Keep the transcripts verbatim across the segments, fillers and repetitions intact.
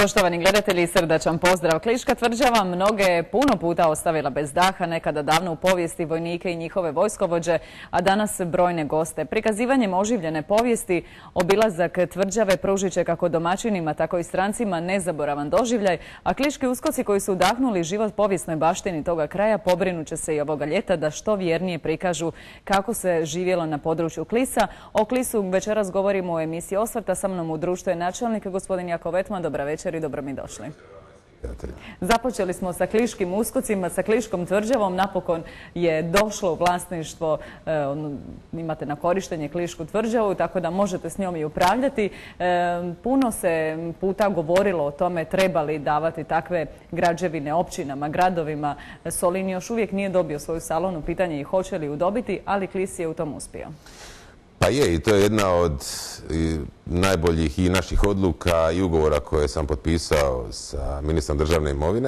Poštovani gledatelji, srdačan pozdrav. Kliška tvrđava mnoge je puno puta ostavila bez daha, nekada davno u povijesti vojnike i njihove vojskovođe, a danas brojne goste. Prikazivanjem oživljene povijesti, obilazak tvrđave pružit će kako domaćinima, tako i strancima nezaboravan doživljaj, a kliški uskoci koji su udahnuli život povijesnoj baštini toga kraja pobrinut će se i ovoga ljeta da što vjernije prikažu kako se živjelo na području Klisa. O Klisu večeras govorimo u emisiji Osvrta. Sa mnom u društvu je načelnik gospodin Jako Vetman. Dobra večer i dobro mi došli. Započeli smo sa kliškim uskocima, sa kliškom tvrđavom. Napokon je došlo u vlasništvo, e, imate na korištenje klišku tvrđavu, tako da možete s njom i upravljati. E, puno se puta govorilo o tome treba li davati takve građevine općinama, gradovima. Solin još uvijek nije dobio svoju salonu, pitanje je hoće li ju dobiti, ali Klis je u tom uspio. Pa je, i to je jedna od najboljih i naših odluka i ugovora koje sam potpisao sa ministrom državne imovine.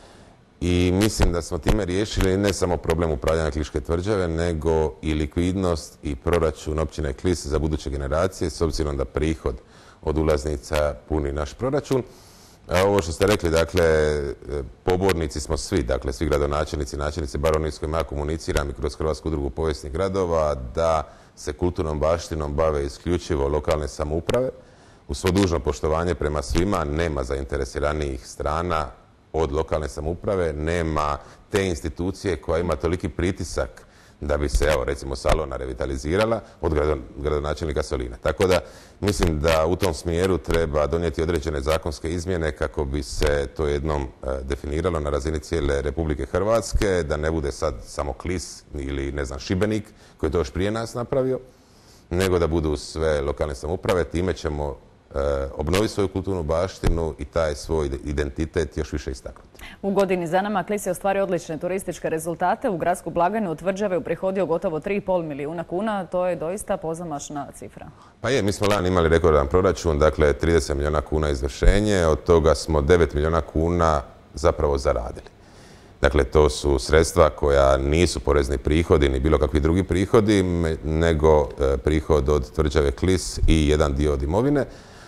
I mislim da smo time riješili ne samo problem upravljanja Kliške tvrđave, nego i likvidnost i proračun općine Klis za buduće generacije, s obzirom da prihod od ulaznica puni naš proračun. A ovo što ste rekli, dakle, pobornici smo svi, dakle, svi gradonačelnici, načelnici, bar oni s kojima ja komuniciram i kroz Hrvatsku udrugu povijesnih gradova, da se kulturnom baštinom bave isključivo lokalne samouprave. Uz svo dužno poštovanje prema svima, nema zainteresiranijih strana od lokalne samouprave, nema te institucije koja ima toliki pritisak da bi se, evo, recimo, salona revitalizirala od gradonačelnika Solina. Tako da mislim da u tom smjeru treba donijeti određene zakonske izmjene kako bi se to jednom definiralo na razini cijele Republike Hrvatske, da ne bude sad samo Klis ili, ne znam, Šibenik koji je to još prije nas napravio, nego da budu sve lokalne samouprave. Time ćemo obnoviti svoju kulturnu baštinu i taj svoj identitet još više istaknuti. U godini za nama Klis je ostvario odlične turističke rezultate. U gradsku blagajnu od tvrđave uprihodio gotovo tri i pol milijuna kuna. To je doista pozamašna cifra. Pa je, mi smo lani imali rekordan proračun, dakle trideset milijuna kuna izvršenje, od toga smo devet milijuna kuna zapravo zaradili. Dakle, to su sredstva koja nisu porezni prihodi ni bilo kakvi drugi prihodi, nego prihod od tvrđave Klis i jedan dio od imovine.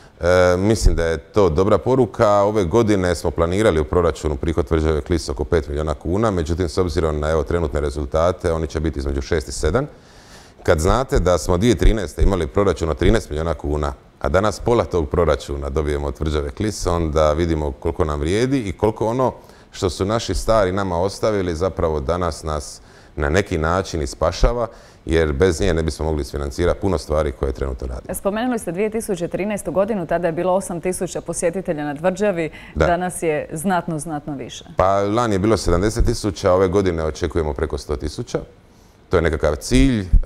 E, mislim da je to dobra poruka. Ove godine smo planirali u proračunu prihod tvrđave Klis oko pet milijuna kuna, međutim, s obzirom na evo, trenutne rezultate, oni će biti između šest i sedam. Kad znate da smo dvije tisuće trinaeste. imali proračun od trinaest milijuna kuna, a danas pola tog proračuna dobijemo od tvrđave Klis, onda vidimo koliko nam vrijedi i koliko ono što su naši stari nama ostavili zapravo danas nas na neki način ispašava, jer bez nje ne bismo mogli isfinancirati puno stvari koje trenutno radimo. Spomenuli ste dvije tisuće trinaestu. godinu, tada je bilo osam tisuća posjetitelja na tvrđavi, da. Danas je znatno, znatno više. Pa lani je bilo sedamdeset tisuća, ove godine očekujemo preko sto tisuća. To je nekakav cilj. E,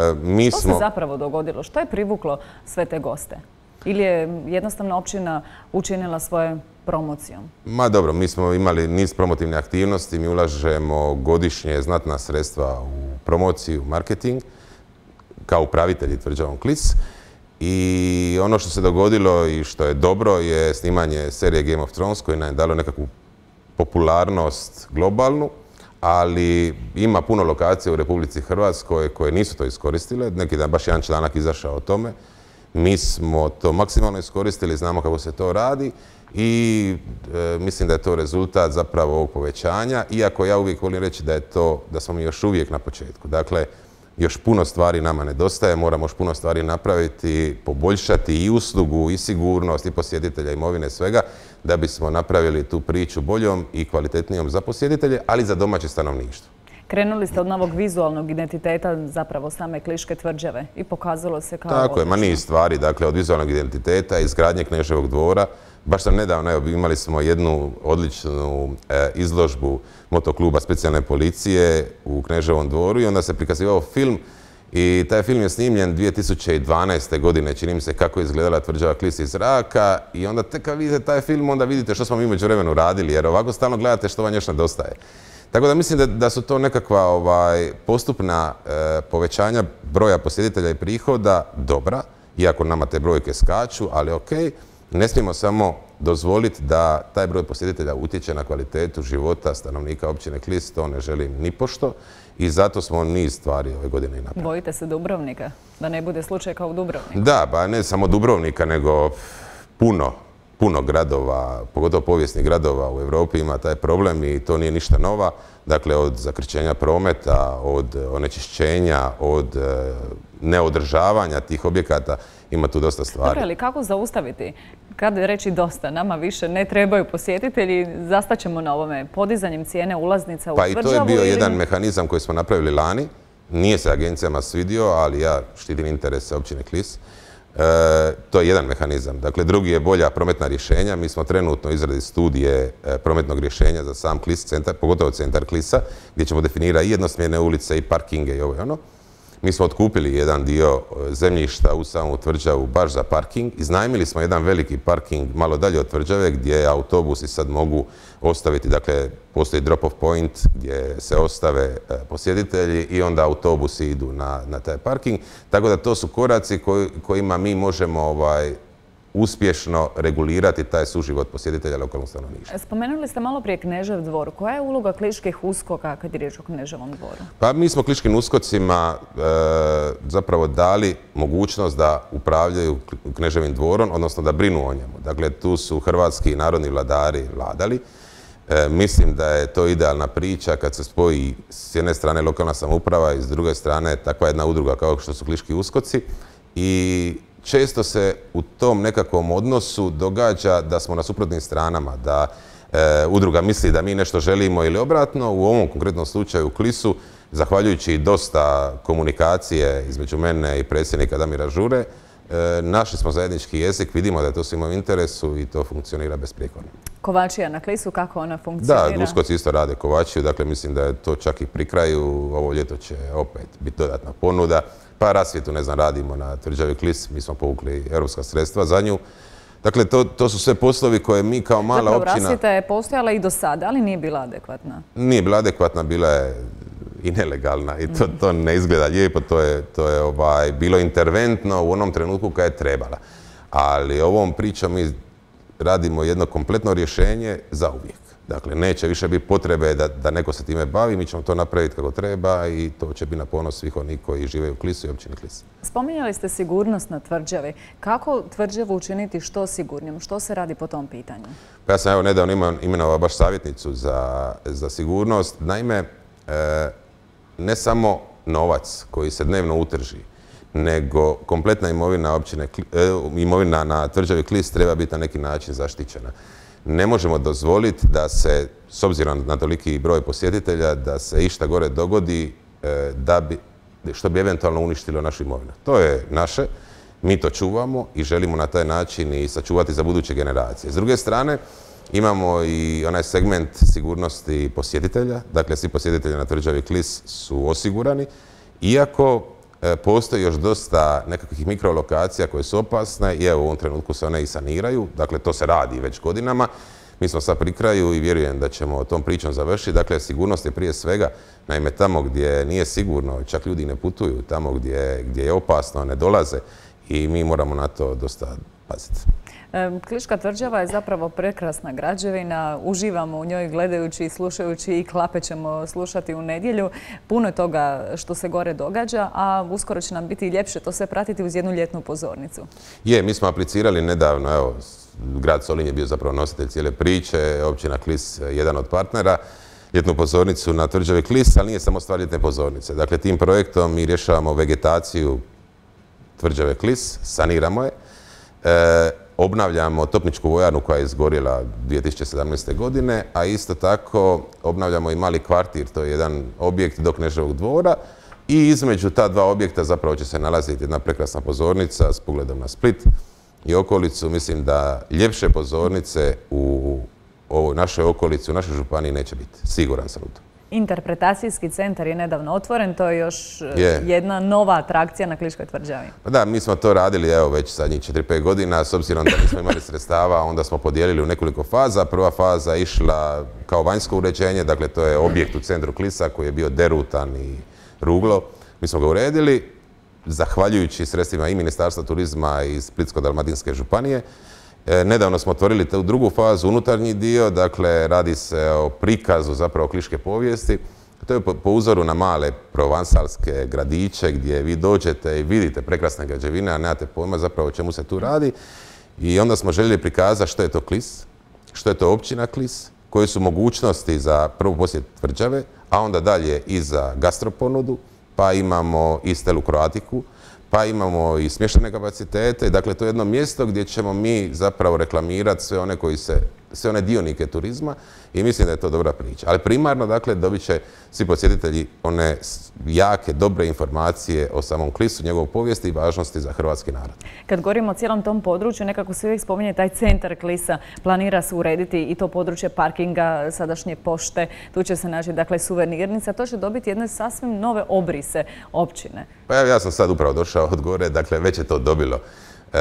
mi Što smo... se zapravo dogodilo? Što je privuklo sve te goste? Ili je jednostavno općina učinila svoje promocijom? Ma dobro, mi smo imali niz promotivne aktivnosti, mi ulažemo godišnje znatna sredstva u promociju, marketing, kao upravitelji tvrđavom Klis. I ono što se dogodilo i što je dobro je snimanje serije Game of Thrones koji nam je dalo nekakvu popularnost globalnu, ali ima puno lokacija u Republici Hrvatskoj koje nisu to iskoristile. Neki dan baš jedan članak izašao o tome. Mi smo to maksimalno iskoristili, znamo kako se to radi i e, mislim da je to rezultat zapravo ovog povećanja, iako ja uvijek volim reći da je to, da smo mi još uvijek na početku. Dakle, još puno stvari nama nedostaje, moramo još puno stvari napraviti, poboljšati i uslugu, i sigurnost, i posjetitelja, imovine, svega, da bismo napravili tu priču boljom i kvalitetnijom za posjetitelje, ali i za domaće stanovništvo. Krenuli ste od novog vizualnog identiteta zapravo same Kliške tvrđave i pokazalo se kao... Tako je, ma niz stvari, dakle, od vizualnog identiteta, izgradnje Kneževog dvora. Baš sam nedavno, evo, imali smo jednu odličnu e, izložbu motokluba specijalne policije u Kneževom dvoru i onda se prikazivao film i taj film je snimljen dvije tisuće dvanaeste. godine, čini mi se kako je izgledala tvrđava Klis iz zraka i onda tek kad vidite taj film, onda vidite što smo mi u međuvremenu radili, jer ovako stalno gledate što vam još nedostaje. Tako da mislim da, da su to nekakva ovaj, postupna e, povećanja broja posjetitelja i prihoda dobra, iako nama te brojke skaču, ali ok, ne smijemo samo dozvoliti da taj broj posjetitelja utječe na kvalitetu života stanovnika općine Klis, to ne želim nipošto i zato smo niz stvari ove godine i napravili. Bojite se Dubrovnika? Da ne bude slučaj kao u Dubrovniku? Da, pa ne samo Dubrovnika, nego puno puno gradova, pogotovo povijesnih gradova u Europi ima taj problem i to nije ništa nova. Dakle, od zakrčenja prometa, od onečišćenja, od e, neodržavanja tih objekata ima tu dosta stvari. Dobro, ali kako zaustaviti? Kad reći dosta, nama više ne trebaju posjetitelji, zastaćemo na ovome podizanjem cijene ulaznica u tvrđavu? Pa i to je bio ili... jedan mehanizam koji smo napravili lani. Nije se agencijama svidio, ali ja štitim interese općine Klis. E, to je jedan mehanizam. Dakle, drugi je bolja prometna rješenja. Mi smo trenutno izradi studije e, prometnog rješenja za sam Klis centar, pogotovo centar Klisa, gdje ćemo definirati i jednosmjerne ulice i parkinge i ovo i ono. Mi smo otkupili jedan dio zemljišta u samu tvrđavu baš za parking. Iznajmili smo jedan veliki parking malo dalje od tvrđave gdje autobusi sad mogu ostaviti, dakle postoji drop-off point gdje se ostave posjetitelji i onda autobusi idu na, na taj parking. Tako da to su koraci koji, kojima mi možemo ovaj, uspješno regulirati taj suživot posjetitelja lokalnog stanovništva. Spomenuli ste malo prije Knežev dvor. Koja je uloga Kliških uskoka kad je riječ o Kneževom dvoru? Pa mi smo Kliškim uskocima e, zapravo dali mogućnost da upravljaju Kneževim dvorom, odnosno da brinu o njemu. Dakle, tu su hrvatski narodni vladari vladali. E, mislim da je to idealna priča kad se spoji s jedne strane lokalna samouprava i s druge strane takva jedna udruga kao što su Kliški uskoci. I često se u tom nekakvom odnosu događa da smo na suprotnim stranama, da e, udruga misli da mi nešto želimo ili obratno. U ovom konkretnom slučaju u Klisu, zahvaljujući dosta komunikacije između mene i predsjednika Damira Žure, e, našli smo zajednički jezik, vidimo da je to svima u interesu i to funkcionira besprijekorno. Kovačija na Klisu, kako ona funkcionira? Da, uskoci isto rade kovačiju, dakle mislim da je to čak i pri kraju. Ovo ljeto će opet biti dodatna ponuda. Pa rasvjetu, ne znam, radimo na tvrđavi Klis, mi smo povukli europska sredstva za nju. Dakle, to, to su sve poslovi koje mi kao mala Zapravo, općina... Zapravo, rasvjeta je postojala i do sada, ali nije bila adekvatna. Nije bila adekvatna, bila je i nelegalna i to, to ne izgleda lijepo, to je, to je ovaj, bilo interventno u onom trenutku kad je trebala. Ali ovom pričom mi radimo jedno kompletno rješenje za uvijek. Dakle, neće više biti potrebe da, da neko se time bavi, mi ćemo to napraviti kako treba i to će biti na ponos svih onih koji žive u Klisu i općini Klis. Spominjali ste sigurnost na tvrđavi. Kako tvrđavu učiniti što sigurnijom? Što se radi po tom pitanju? Pa ja sam evo nedavno imenovao baš savjetnicu za, za sigurnost. Naime, e, ne samo novac koji se dnevno utrži, nego kompletna imovina, općine, e, imovina na tvrđavi Klis treba biti na neki način zaštićena. Ne možemo dozvoliti da se, s obzirom na toliki broj posjetitelja, da se išta gore dogodi da bi, što bi eventualno uništilo našu imovinu. To je naše, mi to čuvamo i želimo na taj način i sačuvati za buduće generacije. S druge strane, imamo i onaj segment sigurnosti posjetitelja. Dakle, svi posjetitelji na tvrđavi Klis su osigurani, iako postoji još dosta nekakvih mikrolokacija koje su opasne i evo u ovom trenutku se one i saniraju. Dakle, to se radi već godinama. Mi smo sad pri kraju i vjerujem da ćemo tom pričom završiti. Dakle, sigurnost je prije svega, naime tamo gdje nije sigurno, čak ljudi ne putuju, tamo gdje, gdje je opasno, ne dolaze i mi moramo na to dosta paziti. Kliška tvrđava je zapravo prekrasna građevina. Uživamo u njoj gledajući i slušajući i klape ćemo slušati u nedjelju. Puno je toga što se gore događa, a uskoro će nam biti i ljepše to sve pratiti uz jednu ljetnu pozornicu. Je, mi smo aplicirali nedavno, evo, grad Solin je bio zapravo nositelj cijele priče, općina Klis jedan od partnera, ljetnu pozornicu na tvrđavi Klis, ali nije samo stvar ljetne pozornice. Dakle, tim projektom mi rješavamo vegetaciju tvrđave Klis, saniramo je. E, obnavljamo topničku vojarnu koja je izgorjela dvije tisuće sedamnaeste. godine, a isto tako obnavljamo i mali kvartir, to je jedan objekt do Kneževog dvora i između ta dva objekta zapravo će se nalaziti jedna prekrasna pozornica s pogledom na Split i okolicu. Mislim da ljepše pozornice u ovoj našoj okolici, u našoj županiji neće biti. Siguran sam u to. Interpretacijski centar je nedavno otvoren, to je još je. jedna nova atrakcija na Kliškoj tvrđavi. Pa da, mi smo to radili evo već zadnjih četiri pet godina, s obzirom da nismo imali sredstava, onda smo podijelili u nekoliko faza. Prva faza je išla kao vanjsko uređenje, dakle to je objekt u centru Klisa koji je bio derutan i ruglo. Mi smo ga uredili, zahvaljujući sredstvima i Ministarstva turizma i Splitsko-dalmatinske županije. Nedavno smo otvorili tu drugu fazu, unutarnji dio, dakle radi se o prikazu zapravo kliške povijesti. To je po uzoru na male provansalske gradiće gdje vi dođete i vidite prekrasne građevine, a nemate pojma zapravo o čemu se tu radi. I onda smo željeli prikazati što je to Klis, što je to općina Klis, koje su mogućnosti za prvu posjet tvrđave, a onda dalje i za gastroponudu, pa imamo i Stelu Croaticu, pa imamo i smještajne kapacitete. Dakle, to je jedno mjesto gdje ćemo mi zapravo reklamirati sve one koji se, sve one dionike turizma i mislim da je to dobra priča. Ali primarno, dakle, dobit će svi posjetitelji one jake, dobre informacije o samom Klisu, njegovoj povijesti i važnosti za hrvatski narod. Kad govorimo o cijelom tom području, nekako se uvijek spominje taj centar Klisa, planira se urediti i to područje parkinga, sadašnje pošte, tu će se naći, dakle, suvenirnica, to će dobiti jedne sasvim nove obrise općine. Pa ja, ja sam sad upravo došao od gore, dakle, već je to dobilo. E,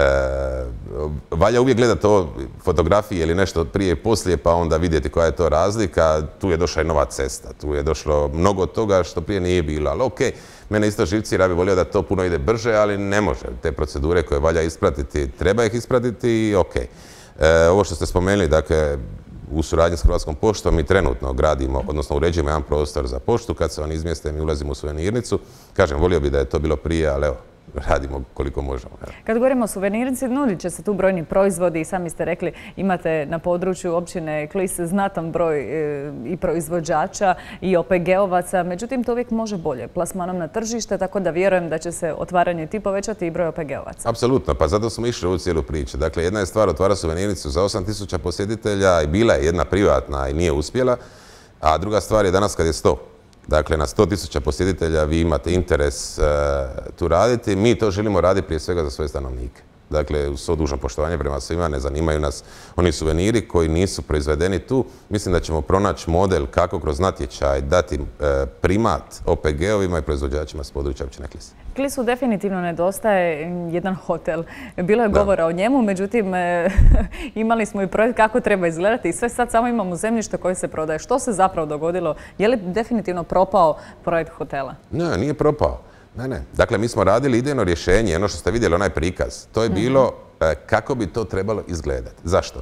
valja uvijek gledati to fotografije ili nešto prije i poslije pa onda vidjeti koja je to razlika. Tu je došla i nova cesta, tu je došlo mnogo toga što prije nije bilo, ali ok, mene isto živci, ja bih volio da to puno ide brže, ali ne može. Te procedure koje valja ispratiti, treba ih ispratiti i ok. E, ovo što ste spomenuli, dakle, u suradnji s Hrvatskom poštom mi trenutno gradimo, odnosno uređujemo jedan prostor za poštu, kad se oni izmjeste mi ulazimo u suvenirnicu. Kažem, volio bi da je to bilo prije, ali evo, radimo koliko možemo. Kad govorimo o suvenirnici, nudit će se tu brojni proizvodi i sami ste rekli imate na području općine Klis znatan broj e, i proizvođača i O P G ovaca, međutim to uvijek može bolje plasmanom na tržište, tako da vjerujem da će se otvaranje ti povećati i broj O P G ovaca. Apsolutno, pa zato smo išli u ovu cijelu priču. Dakle, jedna je stvar otvara suvenirnicu za osam tisuća posjetitelja i bila je jedna privatna i nije uspjela, a druga stvar je danas kad je sto. Dakle, na sto tisuća posjetitelja vi imate interes uh, tu raditi. Mi to želimo raditi prije svega za svoje stanovnike. Dakle, uz svo dužno poštovanje prema svima, ne zanimaju nas oni suveniri koji nisu proizvedeni tu. Mislim da ćemo pronaći model kako kroz natječaj dati uh, primat O P G ovima i proizvođačima s područja općine Klis. Klisu definitivno nedostaje jedan hotel. Bilo je govora o njemu, međutim imali smo i projekt kako treba izgledati i sve sad samo imamo zemljište koje se prodaje. Što se zapravo dogodilo? Je li definitivno propao projekt hotela? Ne, nije propao. Ne, ne. Dakle, mi smo radili idejno rješenje, ono što ste vidjeli, onaj prikaz. To je bilo kako bi to trebalo izgledati. Zašto?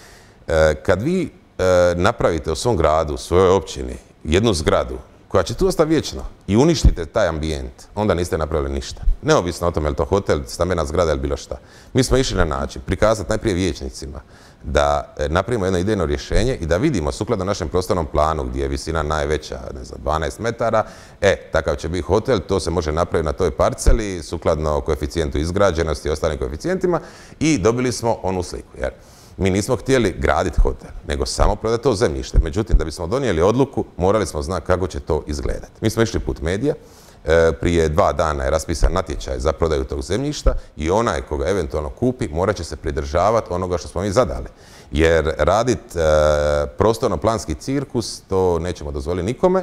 Kad vi napravite u svom gradu, u svojoj općini, jednu zgradu koja će tu ostati vječno i uništite taj ambijent, onda niste napravili ništa. Neovisno o tome je li to hotel, stambena zgrada ili bilo šta. Mi smo išli na način prikazati najprije vijećnicima da napravimo jedno idejno rješenje i da vidimo sukladno našem prostornom planu gdje je visina najveća, ne znam, dvanaest metara, e, takav će biti hotel, to se može napraviti na toj parceli sukladno koeficijentu izgrađenosti i ostalim koeficijentima i dobili smo onu sliku. Jer mi nismo htjeli graditi hotel, nego samo prodati to zemljište. Međutim, da bismo donijeli odluku, morali smo znati kako će to izgledati. Mi smo išli put medija, prije dva dana je raspisan natječaj za prodaju tog zemljišta i onaj koga eventualno kupi morat će se pridržavati onoga što smo mi zadali. Jer raditi prostorno-planski cirkus, to nećemo dozvoliti nikome,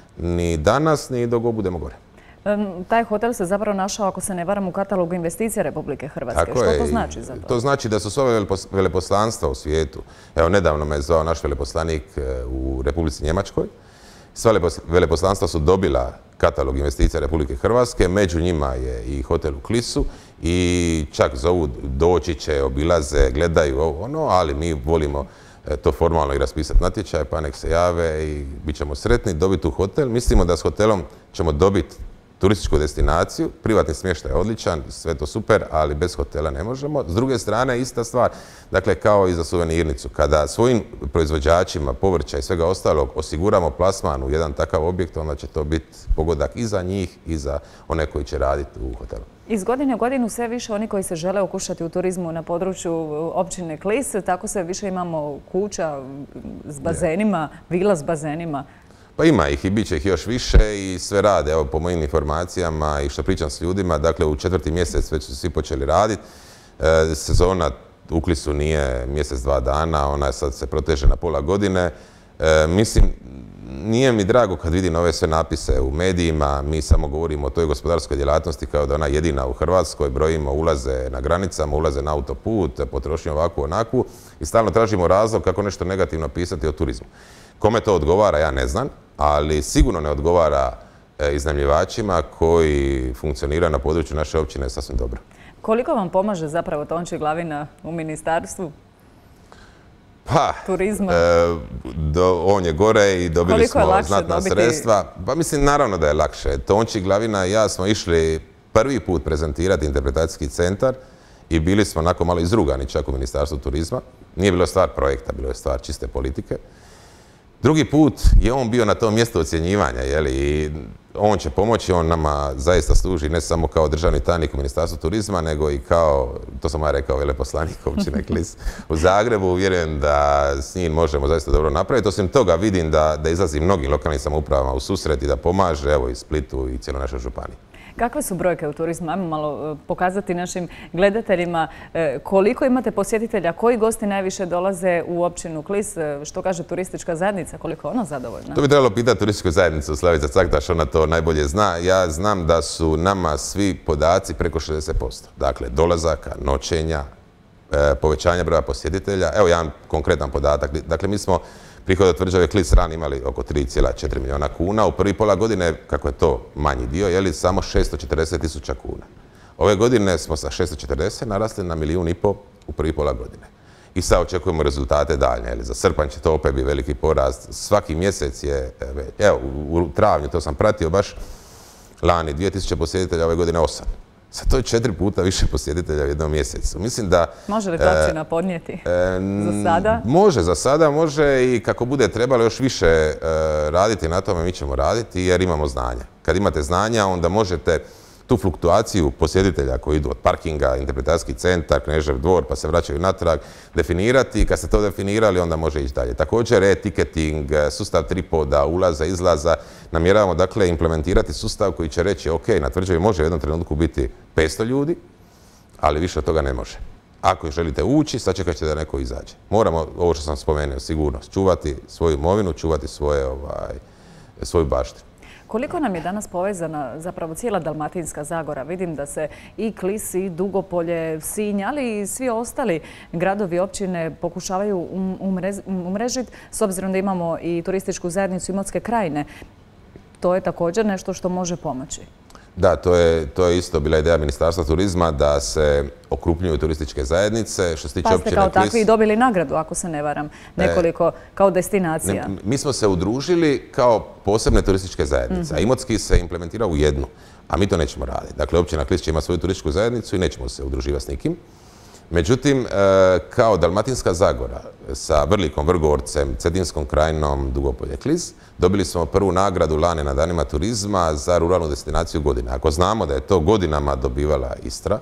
ni danas, ni dok budemo gore. Taj hotel se zapravo našao, ako se ne varam, u katalogu investicija Republike Hrvatske. Tako što je, to znači za to? To znači da su sve veleposlanstva u svijetu. Evo, nedavno me je zvao naš veleposlanik u Republici Njemačkoj. Sva veleposlanstva su dobila katalog investicija Republike Hrvatske, među njima je i hotel u Klisu i čak zovu, doći će, obilaze, gledaju ovo, ono, ali mi volimo to formalno i raspisati natječaj, pa nek se jave i bit ćemo sretni dobiti u hotel. Mislimo da s hotelom ćemo dobiti turističku destinaciju, privatni smještaj je odličan, sve to super, ali bez hotela ne možemo. S druge strane, ista stvar, dakle, kao i za suvenirnicu. Kada svojim proizvođačima povrća i svega ostalog osiguramo plasman u jedan takav objekt, onda će to biti pogodak i za njih i za one koji će raditi u hotelu. Iz godine u godinu sve više oni koji se žele okušati u turizmu na području općine Klis, tako sve više imamo kuća s bazenima, vila s bazenima. Pa ima ih i bit će ih još više i sve rade, evo po mojim informacijama i što pričam s ljudima, dakle u četvrti mjesec već su svi počeli raditi. E, sezona u Klisu nije mjesec, dva dana, ona sad se proteže na pola godine. E, mislim, nije mi drago kad vidim ove sve napise u medijima, mi samo govorimo o toj gospodarskoj djelatnosti kao da ona jedina u Hrvatskoj, brojimo ulaze na granicama, ulaze na autoput, potrošnju ovakvu onakvu i stalno tražimo razlog kako nešto negativno pisati o turizmu. Kome to odgovara, ja ne znam, ali sigurno ne odgovara iznajmljivačima koji funkcioniraju na području naše općine sasvim dobro. Koliko vam pomaže zapravo Tonči Glavina u ministarstvu pa, turizma? E, do, on je gore i dobili Koliko smo znatna dobiti... sredstva. Pa mislim, naravno da je lakše. Tonči Glavina i ja smo išli prvi put prezentirati interpretacijski centar i bili smo onako malo izrugani čak u Ministarstvu turizma. Nije bilo stvar projekta, bilo je stvar čiste politike. Drugi put je on bio na tom mjestu ocjenjivanja, jeli, i on će pomoći, on nama zaista služi ne samo kao državni tajnik u Ministarstvu turizma, nego i kao, to sam ja rekao, veleposlanik općine Klis u Zagrebu. Vjerujem da s njim možemo zaista dobro napraviti. Osim toga vidim da, da izlazi mnogim lokalnim samoupravama u susret i da pomaže, evo, i Splitu i cijeloj našoj županiji. Kakve su brojke u turizmu? Ajmo malo pokazati našim gledateljima koliko imate posjetitelja, koji gosti najviše dolaze u općinu Klis, što kaže turistička zajednica, koliko je ona zadovoljna? To bi trebalo pitati turističku zajednicu, Slavica Caktaš, ona to najbolje zna. Ja znam da su nama svi podaci preko šezdeset posto. Dakle, dolazaka, noćenja, povećanja broja posjetitelja. Evo jedan konkretan podatak. Dakle, mi smo prihod od tvrđave Klis Ran imali oko tri zarez četiri milijuna kuna. U prvi pola godine, kako je to manji dio, je li samo šesto četrdeset tisuća kuna. Ove godine smo sa šesto četrdeset narasli na milijun i pol u prvi pola godine. I sad očekujemo rezultate daljnje. Za srpanj će to opet biti veliki porast. Svaki mjesec je, evo, u travnju, to sam pratio baš lani, dvije tisuće posjetitelja, ove godine osam. Sad to je četiri puta više posjetitelja u jednom mjesecu. Mislim da... Može li to općina podnijeti e, za sada? Može, za sada može i kako bude trebalo još više e, raditi na tome, mi ćemo raditi jer imamo znanja. Kad imate znanja, onda možete tu fluktuaciju posjetitelja koji idu od parkinga, interpretacijski centar, Knežev dvor, pa se vraćaju natrag, definirati. Kad ste to definirali, onda može ići dalje. Također, e-ticketing, sustav tripoda, ulaza, izlaza. Namjeravamo, dakle, implementirati sustav koji će reći, ok, na tvrđavi može u jednom trenutku biti petsto ljudi, ali više od toga ne može. Ako želite ući, sačekat ćete da neko izađe. Moramo, ovo što sam spomenuo, sigurnost, čuvati svoju imovinu, čuvati svoje, ovaj, svoju baštinu. Koliko nam je danas povezana zapravo cijela Dalmatinska zagora? Vidim da se i Klis, i Dugopolje, Sinj, ali i svi ostali gradovi i općine pokušavaju umrežiti, s obzirom da imamo i turističku zajednicu Imotske krajine. To je također nešto što može pomoći. Da, to je, to je isto bila ideja Ministarstva turizma da se okrupnjuju turističke zajednice. Što se tiče općine Klis... Pa ste kao takvi dobili nagradu, ako se ne varam, nekoliko kao destinacija. Ne, mi smo se udružili kao posebne turističke zajednice, a Imotski se implementirao u jednu, a mi to nećemo raditi. Dakle, općina Klis će imati svoju turističku zajednicu i nećemo se udruživati s nikim. Međutim, kao Dalmatinska zagora sa Vrlikom, Vrgorcem, Cetinskom krajinom, Dugopolje, Klis, dobili smo prvu nagradu lani na danima turizma za ruralnu destinaciju godine. Ako znamo da je to godinama dobivala Istra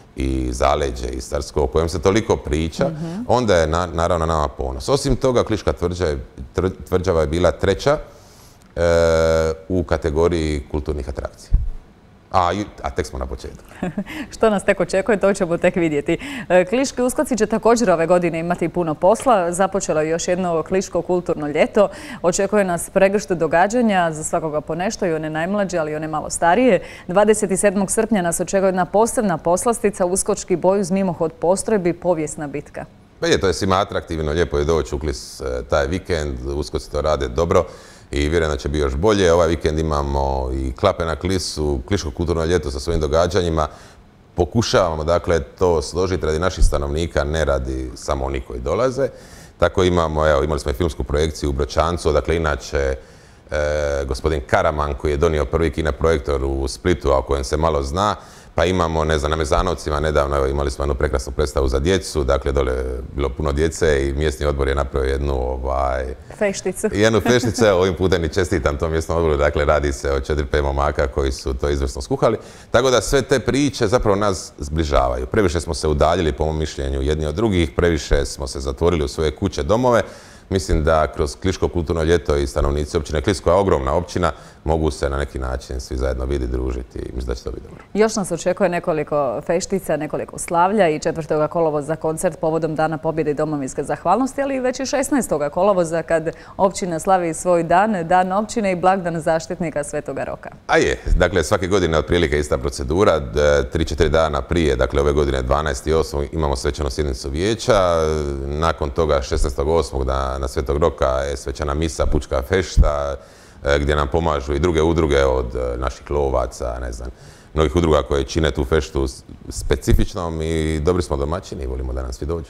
i zaleđe Istarsko, o kojem se toliko priča, mm-hmm. onda je na, naravno nama ponos. Osim toga, Kliška tvrđava je, tvrđava je bila treća e, u kategoriji kulturnih atrakcija. A, a tek smo na početku. Što nas tek očekuje, to ćemo tek vidjeti. Kliški uskoci će također ove godine imati puno posla. Započelo je još jedno Kliško kulturno ljeto. Očekuje nas pregršt događanja, za svakoga po nešto, i one najmlađe, ali i one malo starije. dvadeset sedmog srpnja nas očekuje jedna posebna poslastica, uskočki boj uz mimohod postrojbi, povijesna bitka. Pa je, to je svima atraktivno, lijepo je doći u Klis taj vikend, uskoci to rade dobro. I vjerujem da će biti još bolje. Ovaj vikend imamo i Klape na Klisu, Kliško kulturno ljeto sa svojim događanjima. Pokušavamo, dakle, to složiti radi naših stanovnika, ne radi samo onih koji dolaze. Tako imamo, evo, imali smo i filmsku projekciju u Bročancu, dakle, inače, e, gospodin Karaman koji je donio prvi kinoprojektor u Splitu, a o kojem se malo zna. Pa imamo, ne znam, na Mezanovcima nedavno, evo, imali smo jednu prekrasnu predstavu za djecu, dakle, dole je bilo puno djece i mjesni odbor je napravio jednu, ovaj... Fešticu. Jednu fešticu, evo, ovim putem i čestitam tom mjesnom odboru, dakle, radi se o četiri pet momaka koji su to izvrsno skuhali. Tako da sve te priče zapravo nas zbližavaju. Previše smo se udaljili, po mom mišljenju, jedni od drugih, previše smo se zatvorili u svoje kuće, domove. Mislim da kroz Kliško kulturno ljeto i stanovnici općine Klis, koja je ogromna općina, mogu se na neki način svi zajedno vidjeti, družiti i mislim da će to biti dobro. Još nas očekuje nekoliko feštica, nekoliko slavlja i četvrtog kolovoza koncert povodom Dana pobjede i domovinske zahvalnosti, ali već i šesnaestog kolovoza kad općina slavi svoj dan, dan općine i blagdan zaštitnika Svetoga Roka. A je, dakle svake godine otprilike ista procedura, tri četiri dana prije, dakle ove godine dvanaesti osmog imamo svečanu sjednicu vijeća, nakon toga šesnaestog osmog na, na Svetog Roka je svečana misa, pučka fešta, gdje nam pomažu i druge udruge od naših lovaca, ne znam, mnogih udruga koje čine tu feštu specifičnom i dobri smo domaćini i volimo da nam svi dođu.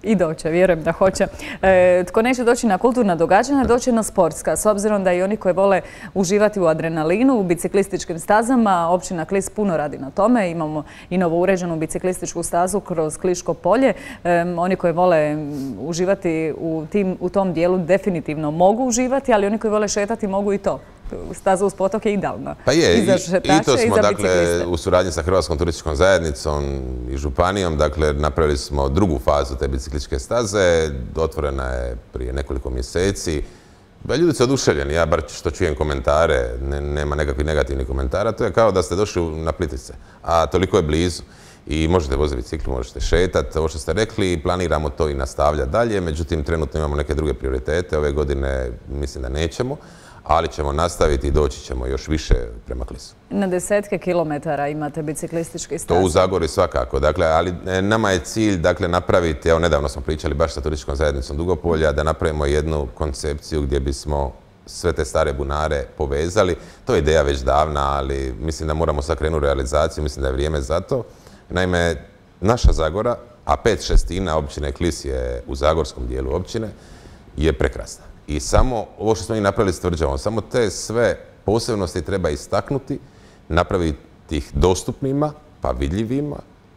I doće, vjerujem da hoće. E, tko neće doći na kulturna događanja, doće na sportska. S obzirom da i oni koji vole uživati u adrenalinu, u biciklističkim stazama, općina Klis puno radi na tome. Imamo i novo uređenu biciklističku stazu kroz Kliško polje. E, oni koji vole uživati u, tim, u tom dijelu definitivno mogu uživati, ali oni koji vole šetati mogu i to. Staza uz potok je idealna. Pa je, I za šetače, i to smo, dakle, u suradnji sa Hrvatskom turističkom zajednicom i županijom, dakle, napravili smo drugu fazu te biciklističke staze, otvorena je prije nekoliko mjeseci. Ljudi su oduševljeni, ja bar što čujem komentare, ne, nema nekakvih negativnih komentara, to je kao da ste došli na Plitvice, a toliko je blizu. I možete voziti biciklu, možete šetati, ovo što ste rekli, planiramo to i nastavljati dalje, međutim, trenutno imamo neke druge prioritete, ove godine mislim da nećemo, ali ćemo nastaviti i doći ćemo još više prema Klisu. Na desetke kilometara imate biciklistički staza. To u Zagori svakako, dakle, ali nama je cilj, dakle, napraviti, evo nedavno smo pričali baš sa turističkom zajednicom Dugopolja, da napravimo jednu koncepciju gdje bismo sve te stare bunare povezali. To je ideja već davna, ali mislim da moramo sad krenuti u realizaciju, mislim da je vrijeme za to. Naime, naša Zagora, a pet šestina općine Klis je u zagorskom dijelu općine, je prekrasna. I samo ovo što smo i napravili s tvrđavom, samo te sve posebnosti treba istaknuti, napraviti ih dostupnima, pa vidljivima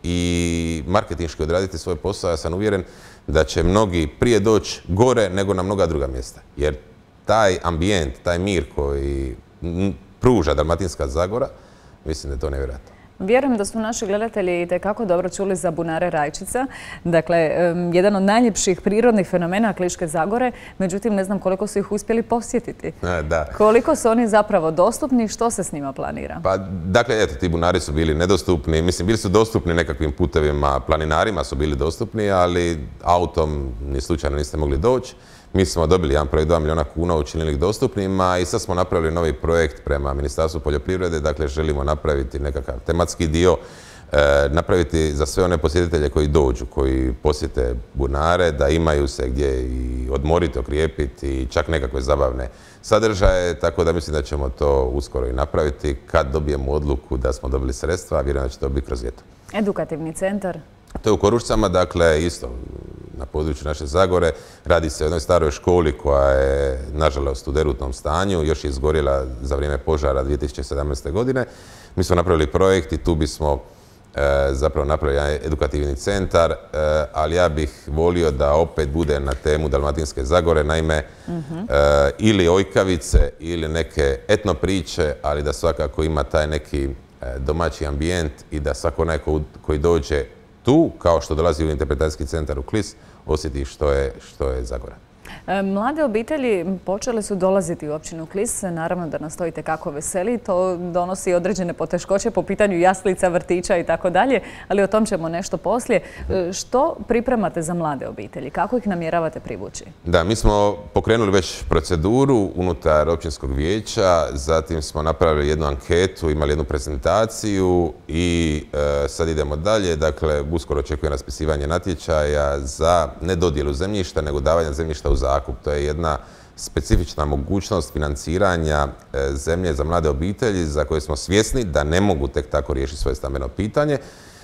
i marketinški odraditi svoj posao. Ja sam uvjeren da će mnogi prije doći gore nego na mnoga druga mjesta. Jer taj ambijent, taj mir koji pruža Dalmatinska Zagora, mislim da je to nevjerojatno. Vjerujem da su naši gledatelji itekako dobro čuli za bunare Rajčica. Dakle, jedan od najljepših prirodnih fenomena Kliške Zagore, međutim ne znam koliko su ih uspjeli posjetiti. Da. Koliko su oni zapravo dostupni i što se s njima planira? Pa, dakle, eto, ti bunari su bili nedostupni. Mislim, bili su dostupni nekakvim putevima, planinarima su bili dostupni, ali autom ni slučajno niste mogli doći. Mi smo dobili jedan projekt dva milijuna kuna, učinili ih dostupnima i sad smo napravili novi projekt prema Ministarstvu poljoprivrede. Dakle, želimo napraviti nekakav tematski dio, e, napraviti za sve one posjetitelje koji dođu, koji posjete bunare, da imaju se gdje i odmoriti, okrijepiti i čak nekakve zabavne sadržaje. Tako da mislim da ćemo to uskoro i napraviti kad dobijemo odluku da smo dobili sredstva, a vjerujem da će to biti kroz ljeto. Edukativni centar? To je u Korušcama, dakle, isto na području naše Zagore. Radi se o jednoj staroj školi koja je, nažalost, u derutnom stanju. Još je izgorjela za vrijeme požara dvije tisuće sedamnaeste. godine. Mi smo napravili projekt i tu bismo e, zapravo napravili jedan edukativni centar, e, ali ja bih volio da opet bude na temu Dalmatinske Zagore. Naime, mm-hmm. e, ili ojkavice ili neke etno priče, ali da svakako ima taj neki e, domaći ambijent i da svako onaj ko, koji dođe tu, kao što dolazi u interpretacijski centar u Klis, osjeti što je, što je Zagora. Mlade obitelji počele su dolaziti u općinu Klis, naravno da nas to itekako veseli, to donosi određene poteškoće po pitanju jaslica, vrtića i tako dalje, ali o tom ćemo nešto poslije. Što pripremate za mlade obitelji? Kako ih namjeravate privući? Da, mi smo pokrenuli već proceduru unutar općinskog vijeća, zatim smo napravili jednu anketu, imali jednu prezentaciju i e, sad idemo dalje. Dakle, uskoro očekujem raspisivanje natječaja za ne dodjelu zemljišta, nego davanje zemljišta u zakup. To je jedna specifična mogućnost financiranja zemlje za mlade obitelji za koje smo svjesni da ne mogu tek tako riješiti svoje stambeno pitanje.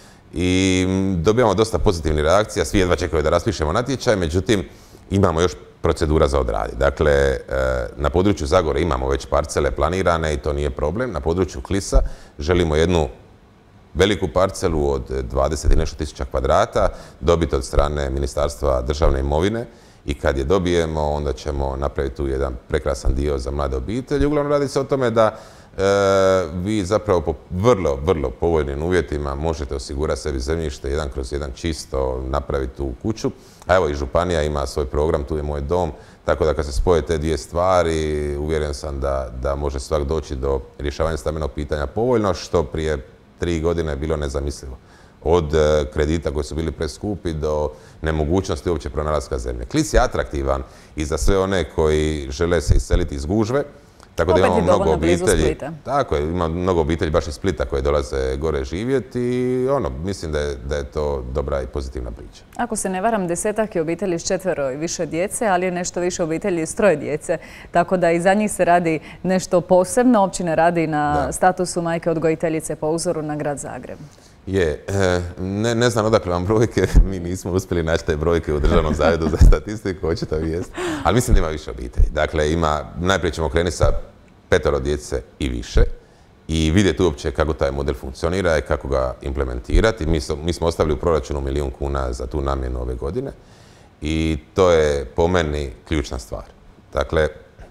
I dobijamo dosta pozitivnih reakcija, svi jedva čekaju da raspišemo natječaj, međutim imamo još procedura za odraditi. Dakle, na području Zagore imamo već parcele planirane i to nije problem. Na području Klisa želimo jednu veliku parcelu od dvadeset i nešto tisuća kvadrata dobiti od strane Ministarstva državne imovine. I kad je dobijemo, onda ćemo napraviti tu jedan prekrasan dio za mlade obitelji. Uglavnom radi se o tome da e, vi zapravo po vrlo, vrlo povoljnim uvjetima možete osigurati sebi zemljište jedan kroz jedan čisto, napraviti tu kuću. A evo i županija ima svoj program, tu je moj dom, tako da kad se spoje te dvije stvari, uvjeren sam da, da može svak doći do rješavanja stambenog pitanja povoljno, što prije tri godine je bilo nezamislivo. Od kredita koji su bili preskupi do nemogućnosti uopće pronalaska zemlje. Klis je atraktivan i za sve one koji žele se iseliti iz gužve. Tako da imamo mnogo obitelji. Tako je, ima mnogo obitelji baš iz Splita koje dolaze gore živjeti i ono, mislim da je, da je to dobra i pozitivna priča. Ako se ne varam, desetak je obitelji s četvero i više djece, ali je nešto više obitelji s troje djece. Tako da i za njih se radi nešto posebno. Općina radi na da. statusu majke odgojiteljice po uzoru na grad Zagreb. Je, ne, ne znam odakle vam brojke, mi nismo uspjeli naći te brojke u Državnom zavodu za statistiku, očito vi jeste, ali mislim da ima više obitelji. Dakle, ima, najprije ćemo krenuti sa petoro djece i više i vidjeti uopće kako taj model funkcionira i kako ga implementirati. Mi, so, mi smo ostavili u proračunu milijun kuna za tu namjenu ove godine i to je po meni ključna stvar. Dakle,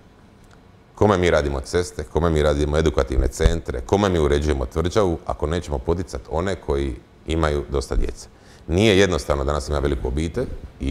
kome mi radimo ceste, kome mi radimo edukativne centre, kome mi uređujemo tvrđavu, ako nećemo poticati one koji imaju dosta djece. Nije jednostavno da nas ima veliku obitelj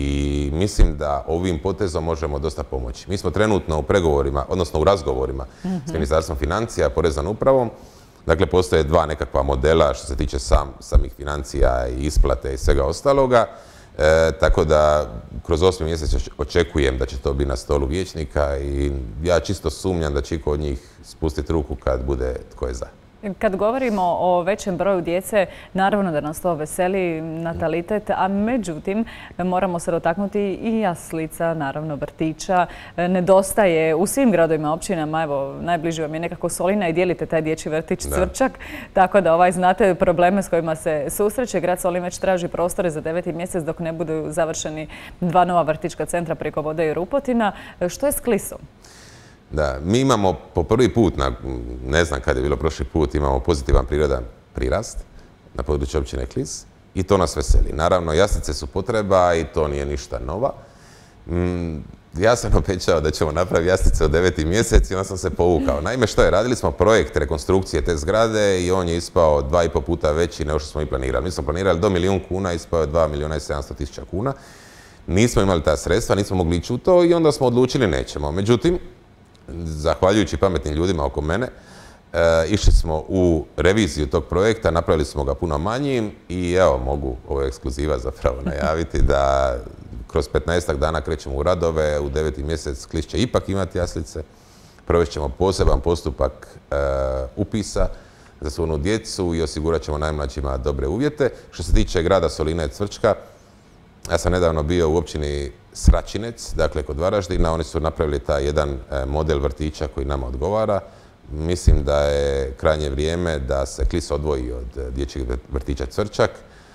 i mislim da ovim potezom možemo dosta pomoći. Mi smo trenutno u pregovorima, odnosno u razgovorima mm-hmm. s Ministarstvom financija, Poreznom upravom. Dakle, postoje dva nekakva modela što se tiče sam, samih financija i isplate i svega ostaloga. E, tako da kroz osmi mjesec očekujem da će to biti na stolu vijećnika i ja čisto sumnjam da će iko od njih spustiti ruku kad bude tko je za. Kad govorimo o većem broju djece, naravno da nas to veseli, natalitet, a međutim moramo se dotaknuti i jaslica, naravno vrtića. Nedostaje u svim gradovima, općinama, evo najbliži vam je nekako Solina i dijelite taj dječji vrtić Cvrčak, tako da ovaj, znate probleme s kojima se susreće. Grad Solin već traži prostore za deveti mjesec dok ne budu završeni dva nova vrtićka centra preko Vode i Rupotina. Što je s Klisom? Da, mi imamo po prvi put, na, ne znam kad je bilo prošli put, imamo pozitivan prirodan prirast na području općine Klis i to nas veseli. Naravno, jaslice su potreba i to nije ništa nova. Mm, ja sam obećao da ćemo napraviti jaslice u deveti mjesec i onda sam se povukao. Naime, što je, radili smo projekt rekonstrukcije te zgrade i on je ispao dva i po puta veći nego što smo i planirali. Mi smo planirali do milijun kuna, ispao je dva milijuna i sedamsto tisuća kuna. Nismo imali ta sredstva, nismo mogli ići u to i onda smo odlučili nećemo. Međutim, zahvaljujući pametnim ljudima oko mene, e, išli smo u reviziju tog projekta, napravili smo ga puno manjim i evo mogu, ovo je ekskluziva zapravo najaviti, da kroz petnaestak dana krećemo u radove, u deveti mjesec Klis će ipak imati jaslice, provest ćemo poseban postupak e, upisa za svu onu djecu i osigurat ćemo najmlađima dobre uvjete. Što se tiče grada Solina i Cvrčka, ja sam nedavno bio u općini Sračinec, dakle kod Varaždina, oni su napravili taj jedan model vrtića koji nama odgovara. Mislim da je krajnje vrijeme da se Klis odvoji od dječjeg vrtića Cvrčak.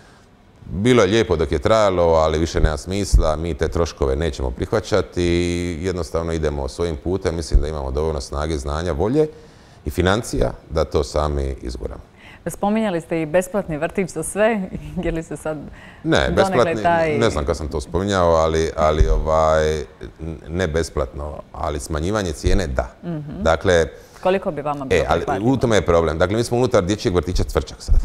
Bilo je lijepo dok je trajalo, ali više nema smisla, mi te troškove nećemo prihvaćati i jednostavno idemo svojim putem. Mislim da imamo dovoljno snage, znanja, volje i financija da to sami izguramo. Spominjali ste i besplatni vrtić za sve, je li se sad ne, besplatni, taj... ne znam kad sam to spominjao, ali, ali ovaj, ne besplatno, ali smanjivanje cijene da. Mm-hmm. Dakle, koliko bi vama bilo e, ali u tome je problem. Dakle, mi smo unutar dječjeg vrtića Cvrčak sad.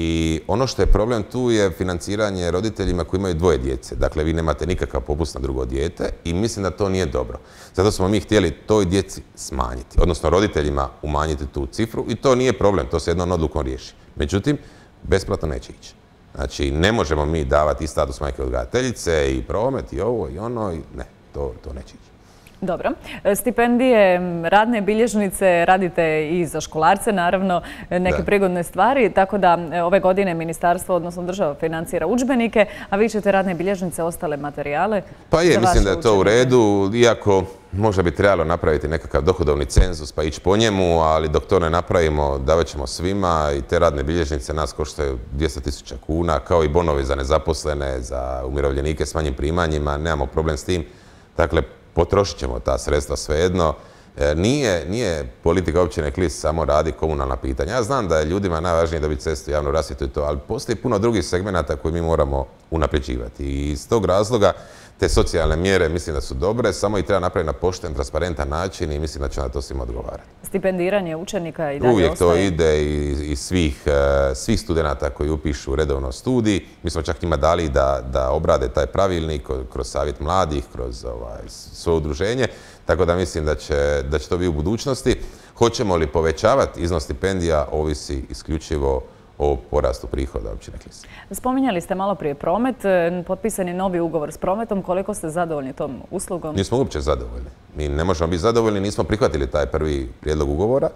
I ono što je problem tu je financiranje roditeljima koji imaju dvoje djece. Dakle, vi nemate nikakav popust na drugo dijete i mislim da to nije dobro. Zato smo mi htjeli toj djeci smanjiti, odnosno roditeljima umanjiti tu cifru i to nije problem, to se jednom odlukom riješi. Međutim, besplatno neće ići. Znači, ne možemo mi davati i status majke odgajateljice i promet i ovo i ono i ne, to, to neće ići. Dobro. Stipendije, radne bilježnice, radite i za školarce, naravno, neke da. prigodne stvari, tako da ove godine ministarstvo, odnosno država, financira udžbenike, a vi ćete radne bilježnice, ostale materijale? Pa je, mislim da je to u redu, iako možda bi trebalo napraviti nekakav dohodovni cenzus pa ići po njemu, ali dok to ne napravimo, davat ćemo svima i te radne bilježnice nas koštaju dvjesto tisuća kuna, kao i bonovi za nezaposlene, za umirovljenike s manjim primanjima, nemamo problem s tim. Dakle, potrošit ćemo ta sredstva svejedno. E, nije, nije politika općine Klis samo radi komunalna pitanja. Ja znam da je ljudima najvažnije dobiti cestu, javnu rasvjetu i to, ali postoji puno drugih segmenata koje mi moramo unapređivati. I iz tog razloga te socijalne mjere mislim da su dobre, samo ih treba napraviti na pošten, transparentan način i mislim da će na to svima odgovarati. Stipendiranje učenika i dalje Uvijek ostaje? to ide i, i svih, svih studenata koji upišu redovno studij. Mi smo čak njima dali da, da obrade taj pravilnik kroz savjet mladih, kroz ovaj, svoje udruženje, tako da mislim da će, da će to biti u budućnosti. Hoćemo li povećavati iznos stipendija, ovisi isključivo o porastu prihoda općine Klis. Spominjali ste malo prije promet, potpisan je novi ugovor s prometom. Koliko ste zadovoljni tom uslugom? Nismo uopće zadovoljni. Mi ne možemo biti zadovoljni, nismo prihvatili taj prvi prijedlog ugovora,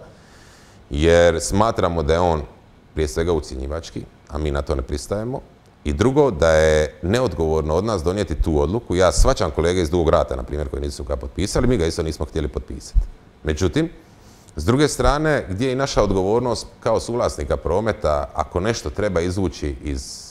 jer smatramo da je on prije svega ucjenjivački, a mi na to ne pristajemo. I drugo, da je neodgovorno od nas donijeti tu odluku. Ja shvaćam kolege iz Dugog Rata, na primjer, koji nisu ga potpisali, mi ga isto nismo htjeli potpisati. Međutim, S druge strane, gdje je i naša odgovornost kao suvlasnika prometa, ako nešto treba izvući iz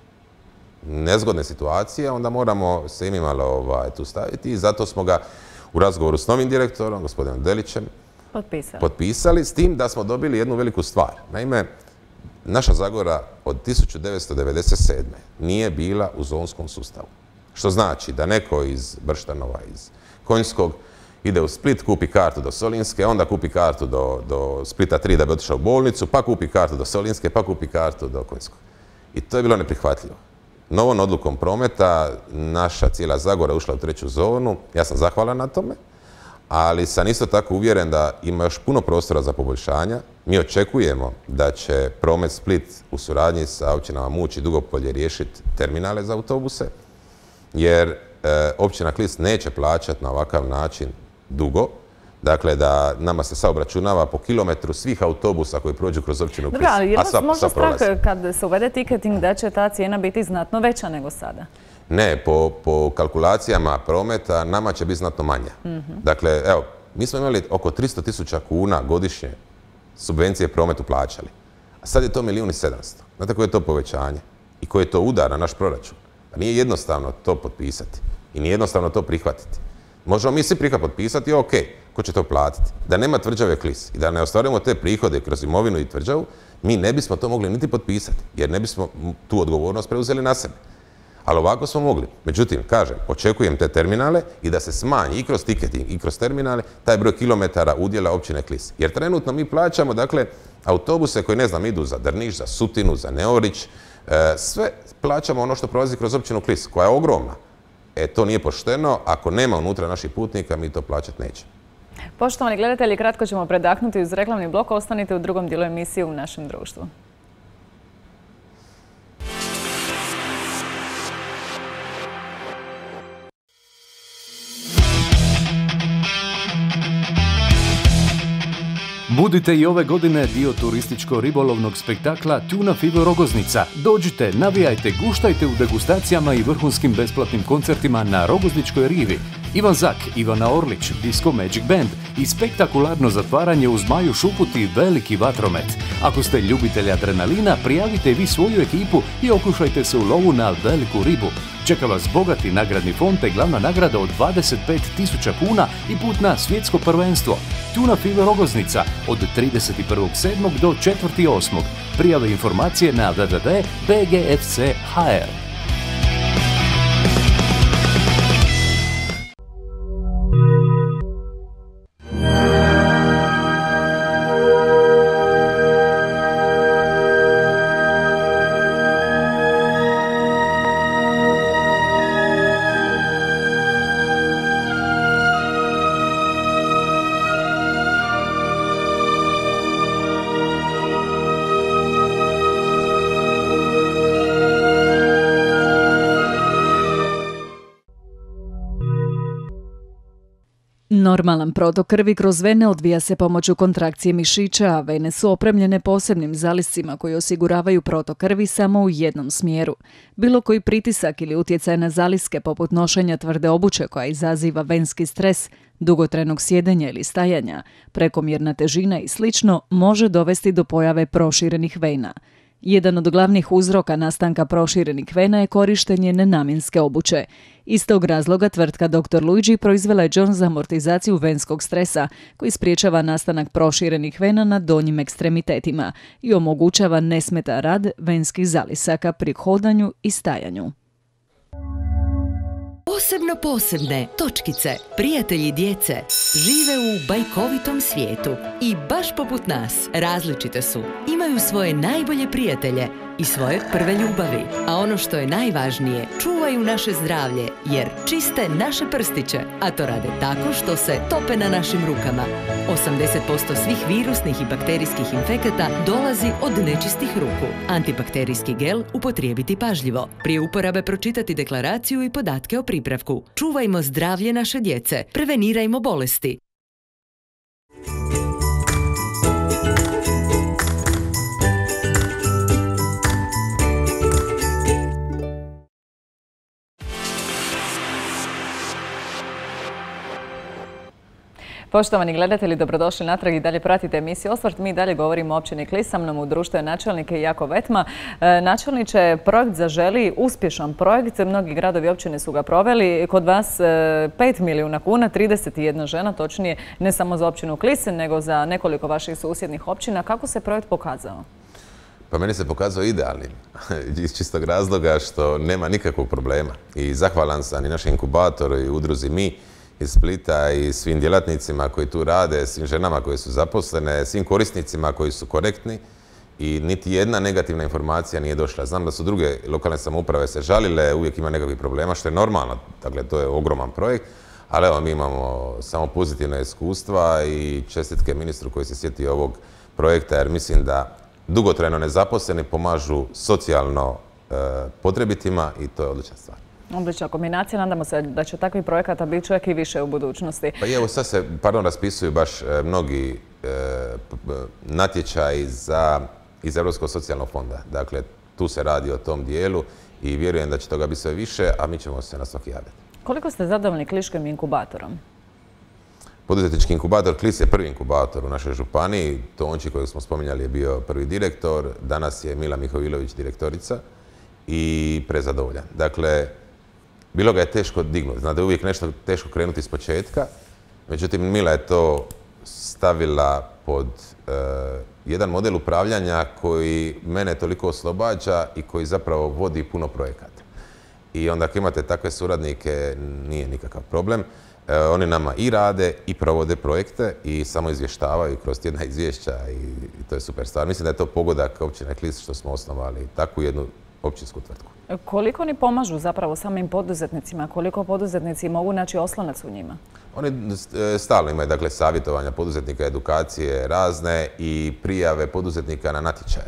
nezgodne situacije, onda moramo se i mi malo ovaj, tu staviti i zato smo ga u razgovoru s novim direktorom, gospodinom Delićem, potpisali. potpisali, s tim da smo dobili jednu veliku stvar. Naime, naša Zagora od tisuću devetsto devedeset sedme nije bila u zonskom sustavu. Što znači da neko iz Brštanova, iz Konjskog, ide u Split, kupi kartu do Solinske, onda kupi kartu do, do Splita tri da bi otišao u bolnicu, pa kupi kartu do Solinske, pa kupi kartu do Konjskog. I to je bilo neprihvatljivo. Novom odlukom prometa naša cijela Zagora ušla u treću zonu. Ja sam zahvalan na tome, ali sam isto tako uvjeren da ima još puno prostora za poboljšanja. Mi očekujemo da će Promet Split u suradnji sa općinama Muć i Dugopolje riješiti terminale za autobuse, jer e, općina Klis neće plaćati na ovakav način dugo. Dakle, da nama se sad obračunava po kilometru svih autobusa koji prođu kroz općinu Klis. Dobro, ali je vas možda strah kad se uvede tiketing da će ta cijena biti znatno veća nego sada? Ne, po, po kalkulacijama prometa nama će biti znatno manja. Mm-hmm. Dakle, evo, mi smo imali oko tristo tisuća kuna godišnje subvencije prometu plaćali. A sad je to milijun i sedamsto. Znate koje je to povećanje? I koji je to udar na naš proračun? Pa nije jednostavno to potpisati. I nije jednostavno to prihvatiti. Možemo mi svi prihvat potpisati, ok, ko će to platiti? Da nema tvrđave Klis i da ne ostvarujemo te prihode kroz imovinu i tvrđavu, mi ne bismo to mogli niti potpisati, jer ne bismo tu odgovornost preuzeli na sebe. Ali ovako smo mogli. Međutim, kažem, očekujem te terminale i da se smanji i kroz tiketing i kroz terminale taj broj kilometara udjela općine Klis. Jer trenutno mi plaćamo, dakle, autobuse koji, ne znam, idu za Drniš, za Sutinu, za Neorić, e, sve plaćamo ono što prolazi kroz općinu Klis, koja je ogromna. E, to nije pošteno. Ako nema unutra naših putnika, mi to plaćati nećemo. Poštovani gledatelji, kratko ćemo predahnuti uz reklamni blok. Ostanite u drugom dijelu emisije U našem društvu. Budite i ove godine dio turističko-ribolovnog spektakla Tuna Fever Rogoznica. Dođite, navijajte, guštajte u degustacijama i vrhunskim besplatnim koncertima na Rogozničkoj rivi. Ivan Zak, Ivana Orlić, Disco Magic Band i spektakularno zatvaranje uz Maju Šuput i veliki vatromet. Ako ste ljubitelji adrenalina, prijavite vi svoju ekipu i okušajte se u lovu na veliku ribu. Čeka vas bogati nagradni fond te glavna nagrada od dvadeset pet tisuća kuna i put na svjetsko prvenstvo. Tuna Fever Rogoznica od trideset prvog sedmog do četvrtog osmog Prijave informacije na w w w tačka b g f c tačka h r. Normalan protok krvi kroz vene odvija se pomoću kontrakcije mišića, a vene su opremljene posebnim zaliscima koji osiguravaju protok krvi samo u jednom smjeru. Bilo koji pritisak ili utjecaj na zaliske, poput nošenja tvrde obuće koja izaziva venski stres, dugotrajnog sjedenja ili stajanja, prekomjerna težina i slično, može dovesti do pojave proširenih vena. Jedan od glavnih uzroka nastanka proširenih vena je korištenje nenamjenske obuće. Iz tog razloga tvrtka doktor Luigi proizvela je John za amortizaciju venskog stresa, koji spriječava nastanak proširenih vena na donjim ekstremitetima i omogućava nesmetan rad venskih zalisaka pri hodanju i stajanju. Posebno posebne točkice, prijatelji djece, žive u bajkovitom svijetu i baš poput nas različite su. Imaju svoje najbolje prijatelje i svoje prve ljubavi. A ono što je najvažnije, čuvaju naše zdravlje jer čiste naše prstiće, a to rade tako što se tope na našim rukama. osamdeset posto svih virusnih i bakterijskih infekata dolazi od nečistih ruku. Antibakterijski gel upotrijebiti pažljivo. Prije uporabe pročitati deklaraciju i podatke o pripravku. Čuvajmo zdravlje naše djece. Prevenirajmo bolesti. Poštovani gledatelji, dobrodošli natrag i dalje pratite emisiju Osvrt. Mi dalje govorimo o općini Klis, sa mnom u društvu je načelnik Jako Vetma. Načelniče, projekt Zaželi, uspješan projekt, mnogi gradovi i općine su ga proveli. Kod vas pet milijuna kuna, trideset jedna žena, točnije ne samo za općinu Klis, nego za nekoliko vaših susjednih općina. Kako se projekt pokazao? Pa meni se pokazao idealnim, iz čistog razloga što nema nikakvog problema. I zahvalan sam i našem inkubatoru i udruzi Mi iz Splita i svim djelatnicima koji tu rade, svim ženama koje su zaposlene, svim korisnicima koji su korektni i niti jedna negativna informacija nije došla. Znam da su druge lokalne samouprave se žalile, uvijek ima nekakvih problema, što je normalno, dakle to je ogroman projekt, ali evo mi imamo samo pozitivna iskustva i čestitke ministru koji se sjetio ovog projekta, jer mislim da dugotrajno nezaposleni pomažu socijalno e, potrebitima i to je odlična stvar. Odlična kombinacija, nadamo se da će takvih projekata biti čak i više u budućnosti. Pa evo sad se, pardon, raspisuju baš e, mnogi e, natječaji za, iz Europskog socijalnog fonda. Dakle, tu se radi o tom dijelu i vjerujem da će toga biti sve više, a mi ćemo se na svaki javiti. Koliko ste zadovoljni kliškim inkubatorom? Poduzetnički inkubator Klis je prvi inkubator u našoj županiji. Tonči kojeg smo spominjali je bio prvi direktor, danas je Mila Mihovilović direktorica i prezadovoljan. Dakle, bilo ga je teško dignuti. Znate, uvijek nešto teško krenuti iz početka. Međutim, Mila je to stavila pod uh, jedan model upravljanja koji mene toliko oslobađa i koji zapravo vodi puno projekata. I onda ako imate takve suradnike, nije nikakav problem. Uh, oni nama i rade i provode projekte i samo izvještavaju kroz tjedna izvješća i, i to je super stvar. Mislim da je to pogodak općine Klis što smo osnovali takvu jednu općinsku tvrtku. Koliko oni pomažu zapravo samim poduzetnicima? Koliko poduzetnici mogu naći oslonac u njima? Oni stalno imaju, dakle, savjetovanja poduzetnika, edukacije razne i prijave poduzetnika na natječaje.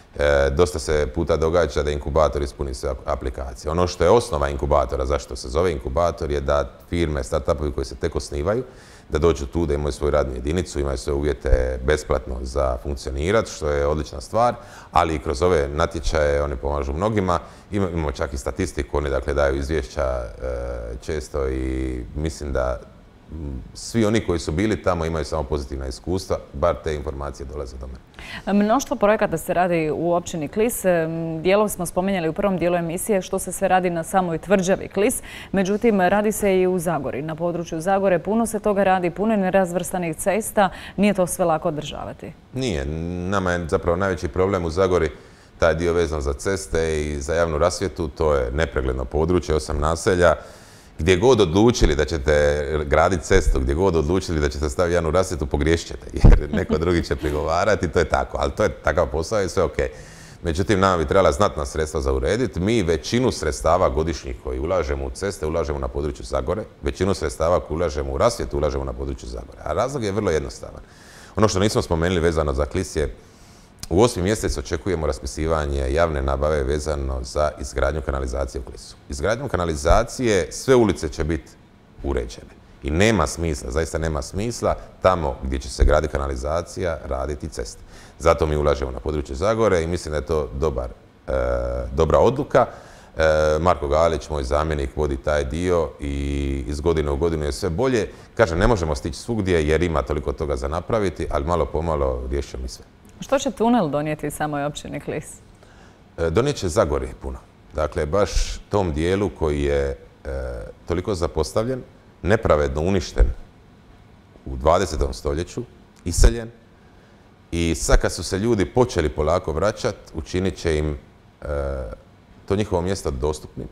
E, dosta se puta događa da inkubator ispuni sve aplikacije. Ono što je osnova inkubatora, zašto se zove inkubator, je da firme, startupovi koji se tek osnivaju, da dođu tu, da imaju svoju radnu jedinicu, imaju sve uvjete besplatno za funkcionirati, što je odlična stvar, ali i kroz ove natječaje oni pomažu mnogima. Imamo čak i statistiku, oni dakle daju izvješća e, često i mislim da svi oni koji su bili tamo imaju samo pozitivna iskustva, bar te informacije dolaze do mene. Mnoštvo projekata se radi u općini Klis. Dijelom smo spominjali u prvom dijelu emisije što se sve radi na samoj tvrđavi Klis. Međutim, radi se i u Zagori. Na području Zagore puno se toga radi, puno je nerazvrstanih cesta. Nije to sve lako održavati? Nije. Nama je zapravo najveći problem u Zagori taj dio vezan za ceste i za javnu rasvjetu. To je nepregledno područje, osam naselja. Gdje god odlučili da ćete graditi cestu, gdje god odlučili da ćete staviti javnu rasvjetu, pogriješit ćete, jer neko drugi će prigovarati, to je tako. Ali to je takav posao i sve ok. Međutim, nama bi trebala znatna sredstva za urediti. Mi većinu sredstava godišnjih koji ulažemo u ceste, ulažemo na području Zagore. Većinu sredstava koji ulažemo u rasvjetu, ulažemo na području Zagore. A razlog je vrlo jednostavan. Ono što nismo spomenuli vezano za Klis je, u osmi mjesec očekujemo raspisivanje javne nabave vezano za izgradnju kanalizacije u Klisu. Izgradnjom kanalizacije sve ulice će biti uređene. I nema smisla, zaista nema smisla tamo gdje će se graditi kanalizacija raditi ceste. Zato mi ulažemo na području Zagore i mislim da je to dobar, e, dobra odluka. E, Marko Galić, moj zamjenik, vodi taj dio i iz godine u godinu je sve bolje. Kažem, ne možemo stići svugdje jer ima toliko toga za napraviti, ali malo pomalo riješit ćemo i sve. Što će tunel donijeti samoj općini Klis? Donijet će Zagori puno. Dakle, baš tom dijelu koji je e, toliko zapostavljen, nepravedno uništen u dvadesetom stoljeću, iseljen. I sad kad su se ljudi počeli polako vraćati, učinit će im e, to njihovo mjesto dostupnim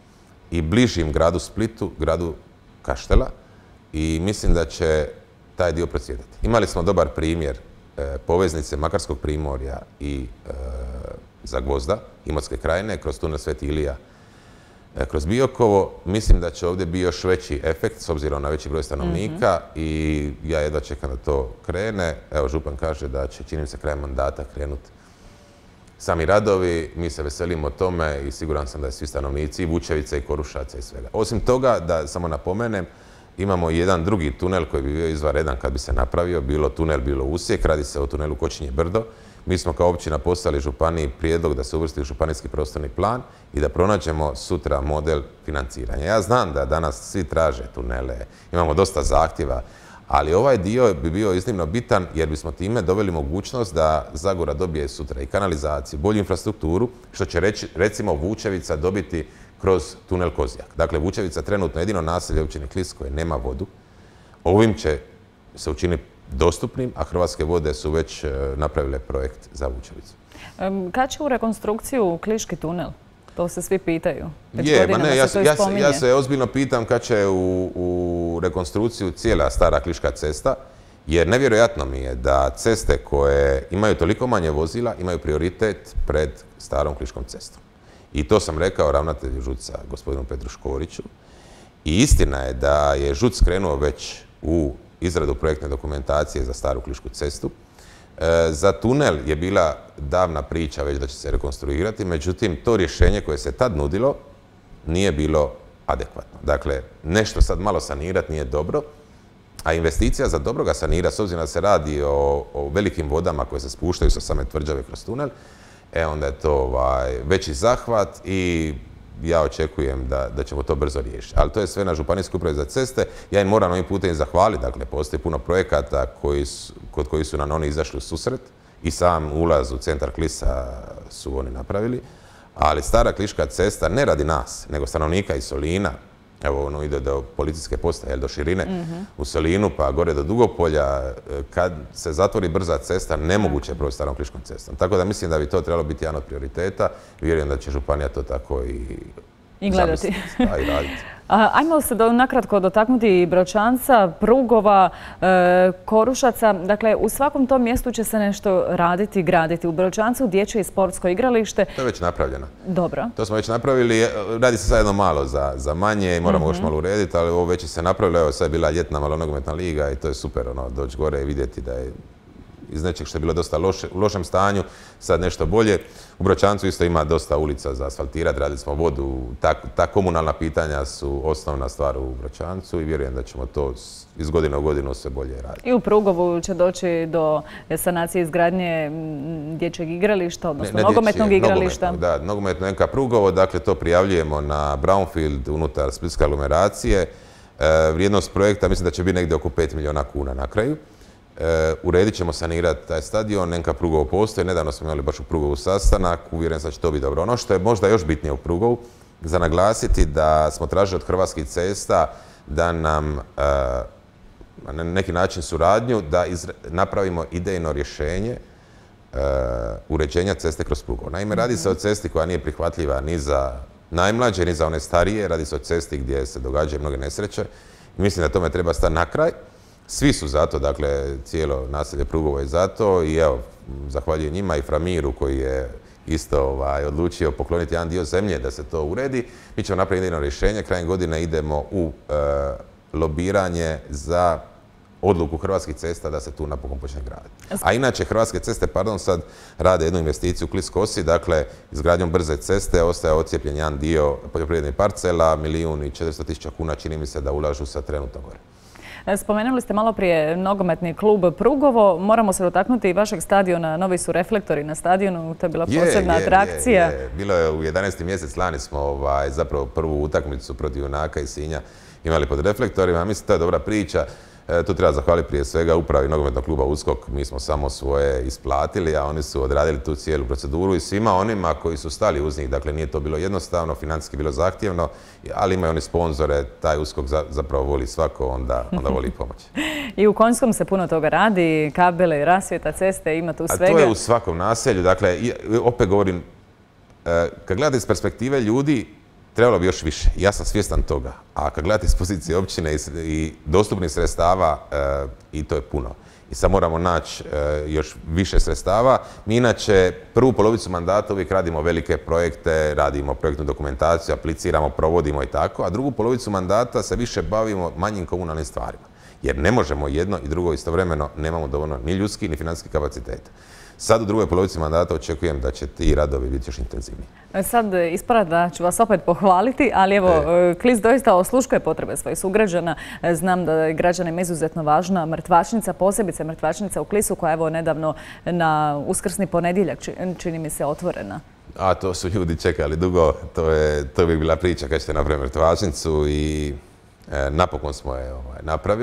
i bližim gradu Splitu, gradu Kaštela. I mislim da će taj dio procvjetati. Imali smo dobar primjer poveznice Makarskog primorja i e, Zagvozda, Imotske krajine, kroz tunel Sveti Ilija, e, kroz Biokovo. Mislim da će ovdje biti još veći efekt s obzirom na veći broj stanovnika mm-hmm. i ja jedva čekam da to krene. Evo, župan kaže da će, čini se, krajem mandata krenuti sami radovi. Mi se veselimo tome i siguran sam da je svi stanovnici i Vučevice i Korušaca i svega. Osim toga, da samo napomenem, imamo jedan drugi tunel koji bi bio izvanredan kad bi se napravio, bilo tunel, bilo usjek, radi se o tunelu Kočinje Brdo. Mi smo kao općina poslali županiji prijedlog da se uvrsti u županijski prostorni plan i da pronađemo sutra model financiranja. Ja znam da danas svi traže tunele, imamo dosta zahtjeva, Ali ovaj dio bi bio iznimno bitan jer bismo time doveli mogućnost da Zagora dobije sutra i kanalizaciju, bolju infrastrukturu, što će reći, recimo Vučevica dobiti kroz tunel Kozjak. Dakle, Vučevica trenutno jedino naselje općine Klis koje nema vodu. Ovim će se učiniti dostupnim, a Hrvatske vode su već napravile projekt za Vučevicu. Kad će u rekonstrukciju Kliški tunel? To se svi pitaju. Je, ma ne, ja, ja, se, ja se ozbiljno pitam kad će u, u rekonstrukciju cijela stara Kliška cesta, jer nevjerojatno mi je da ceste koje imaju toliko manje vozila imaju prioritet pred starom Kliškom cestom. I to sam rekao ravnatelju ŽUC-a, gospodinu Petru Škoriću. I istina je da je ŽUC krenuo već u izradu projektne dokumentacije za staru Klišku cestu. E, za tunel je bila davna priča već da će se rekonstruirati, međutim to rješenje koje se tad nudilo nije bilo adekvatno. Dakle, nešto sad malo sanirati nije dobro, a investicija za dobro ga sanira, s obzirom da se radi o, o velikim vodama koje se spuštaju sa same tvrđave kroz tunel, e onda je to ovaj, veći zahvat i ja očekujem da, da ćemo to brzo riješiti. Ali to je sve na Županijskoj upravi za ceste. Ja im moram ovim putem zahvaliti. Dakle, postoji puno projekata koji su, kod koji su nam oni izašli u susret i sam ulaz u centar Klisa su oni napravili. Ali stara Kliška cesta ne radi nas, nego stanovnika iz Solina. Evo, ono ide do policijske postaje, do Širine, mm-hmm. u Solinu pa gore do Dugopolja. Kad se zatvori brza cesta, nemoguće je proći starom Kliškom cestom. Tako da mislim da bi to trebalo biti jedan od prioriteta i vjerujem da će županija to tako i, I gledati. I raditi. Ajmo se do, nakratko dotaknuti Bročanca, Prugova, e, Korušaca. Dakle, u svakom tom mjestu će se nešto raditi, graditi. U Bročancu dječje i sportsko igralište. To je već napravljeno. Dobro. To smo već napravili. Radi se sad jedno malo za, za manje i moramo mm-hmm. još malo urediti, ali ovo već se napravilo. Evo, sad je bila ljetna malo nogometna liga i to je super, ono, doći gore i vidjeti da je iz nečeg što je bilo dosta loše, u lošem stanju, sad nešto bolje. U Bročancu isto ima dosta ulica za asfaltirati, radili smo vodu. Ta, ta komunalna pitanja su osnovna stvar u Bročancu i vjerujem da ćemo to iz godine u godinu sve bolje raditi. I u Prugovu će doći do sanacije izgradnje dječjeg igrališta, odnosno ne, ne nogometnog dječje, igrališta. Nogometno, da, nogometno N K Prugovo, dakle to prijavljujemo na Brownfield unutar splitske aglomeracije. E, vrijednost projekta mislim da će biti negdje oko pet milijuna kuna na kraju. E, uredit ćemo sanirati taj stadion, N K Prugovo postoji, nedavno smo imali baš u Prugovu sastanak, uvjeren sam da će to biti dobro. Ono što je možda još bitnije u Prugovu, za naglasiti da smo tražili od Hrvatskih cesta da nam e, na neki način suradnju, da izra, napravimo idejno rješenje e, uređenja ceste kroz Prugovo. Naime, radi se o cesti koja nije prihvatljiva ni za najmlađe, ni za one starije, radi se o cesti gdje se događaju mnoge nesreće i mislim da tome treba stati na kraj. Svi su zato, dakle, cijelo naselje Prugovo je zato i evo, zahvaljujem njima i Framiru koji je isto ovaj, odlučio pokloniti jedan dio zemlje da se to uredi. Mi ćemo napraviti jedno rješenje, krajem godine idemo u e, lobiranje za odluku Hrvatskih cesta da se tu napokon počne graditi. A inače, Hrvatske ceste, pardon, sad rade jednu investiciju u Klis-Kosi, dakle, izgradnjom brze ceste ostaje ocijepljen jedan dio poljoprivrednih parcela, milijun i četiristo tisuća kuna čini mi se da ulažu sa trenutno gore. Spomenuli ste malo prije nogometni klub Prugovo. Moramo se dotaknuti i vašeg stadiona. Novi su reflektori na stadionu. To je bila posebna je, atrakcija. Je, je. Bilo je u jedanaesti mjesec lani smo ovaj, zapravo prvu utakmicu protiv Junaka i Sinja imali pod reflektorima. Mislim, to je dobra priča. E, tu treba zahvaliti prije svega upravi nogometnog kluba Uskok. Mi smo samo svoje isplatili, a oni su odradili tu cijelu proceduru i svima onima koji su stali uz njih. Dakle, nije to bilo jednostavno, financijski bilo zahtjevno, ali imaju oni sponzore, taj Uskok zapravo voli svako, onda, onda voli pomoć. I u Konjskom se puno toga radi, kabele, rasvjeta, ceste, ima tu svega. A to je u svakom naselju. Dakle, opet govorim, kad gledate iz perspektive ljudi, trebalo bi još više. Ja sam svjestan toga. A kad gledate iz pozicije općine i dostupnih sredstava, i to je puno. I sad moramo naći još više sredstava. Mi inače prvu polovicu mandata uvijek radimo velike projekte, radimo projektnu dokumentaciju, apliciramo, provodimo i tako, a drugu polovicu mandata se više bavimo manjim komunalnim stvarima. Jer ne možemo jedno i drugo istovremeno, nemamo dovoljno ni ljudski ni financijski kapaciteta. Sad u drugoj polovici mandata očekujem da će ti radovi biti još intenzivniji. Sad ispada da ću vas opet pohvaliti, ali evo, e. Klis doista osluškuje potrebe svojih sugrađana. Znam da je građanima izuzetno važna mrtvačnica, posebice mrtvačnica u Klisu, koja je evo nedavno na uskrsni ponedjeljak, čini mi se, otvorena. A to su ljudi čekali dugo, to je, to bi bila priča kad ćete napraviti mrtvačnicu i e, napokon smo je ovaj, napravili.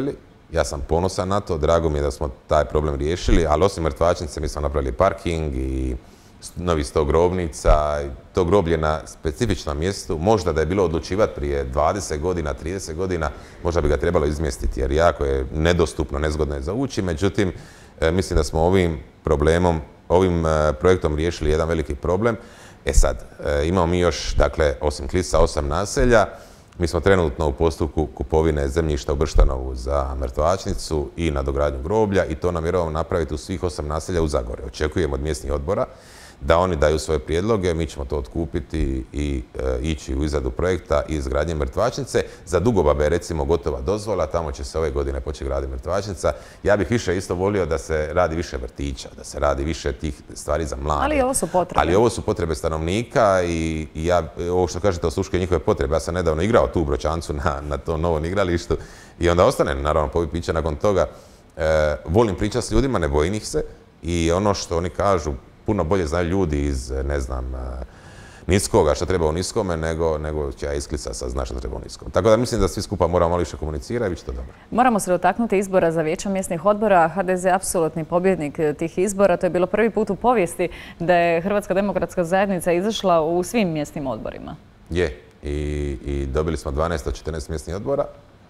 Ja sam ponosan na to, drago mi je da smo taj problem riješili, ali osim mrtvačnice mi smo napravili parking i novi sto grobnica, to groblje na specifičnom mjestu. Možda da je bilo odlučivati prije dvadeset godina, trideset godina, možda bi ga trebalo izmjestiti jer jako je nedostupno, nezgodno je za ući. Međutim, mislim da smo ovim problemom, ovim projektom riješili jedan veliki problem. E sad, imamo mi još, dakle, osim Klisa, osam naselja. Mi smo trenutno u postupku kupovine zemljišta u Brštanovu za mrtvačnicu i nadogradnju groblja i to namjeravamo napraviti u svih osam naselja u Zagorju. Očekujemo od mjesnih odbora da oni daju svoje prijedloge, mi ćemo to otkupiti i e, ići u izradu projekta i izgradnje mrtvačnice. Za Dugobabe je recimo gotova dozvola, tamo će se ove godine početi graditi mrtvačnica. Ja bih više isto volio da se radi više vrtića, da se radi više tih stvari za mlade. Ali ovo su potrebe. Ali ovo su potrebe stanovnika i, i ja, ovo što kažete osluškuje njihove potrebe. Ja sam nedavno igrao tu u Bročancu na, na tom novom igralištu i onda ostane naravno povi pića nakon toga. E, volim pričati s ljudima, ne bojim ih se i ono što oni kažu puno bolje znaju ljudi iz, ne znam, niskoga što treba u niskome, nego, nego će ja iz Klisa sad zna što treba u niskom. Tako da mislim da svi skupa moramo malo više komunicirati i bit će to dobro. Moramo se dotaknuti izbora za vijeća mjesnih odbora. H D Z je apsolutni pobjednik tih izbora. To je bilo prvi put u povijesti da je Hrvatska demokratska zajednica izašla u svim mjesnim odborima. Je. I, i dobili smo dvanaest od četrnaest mjesnih odbora.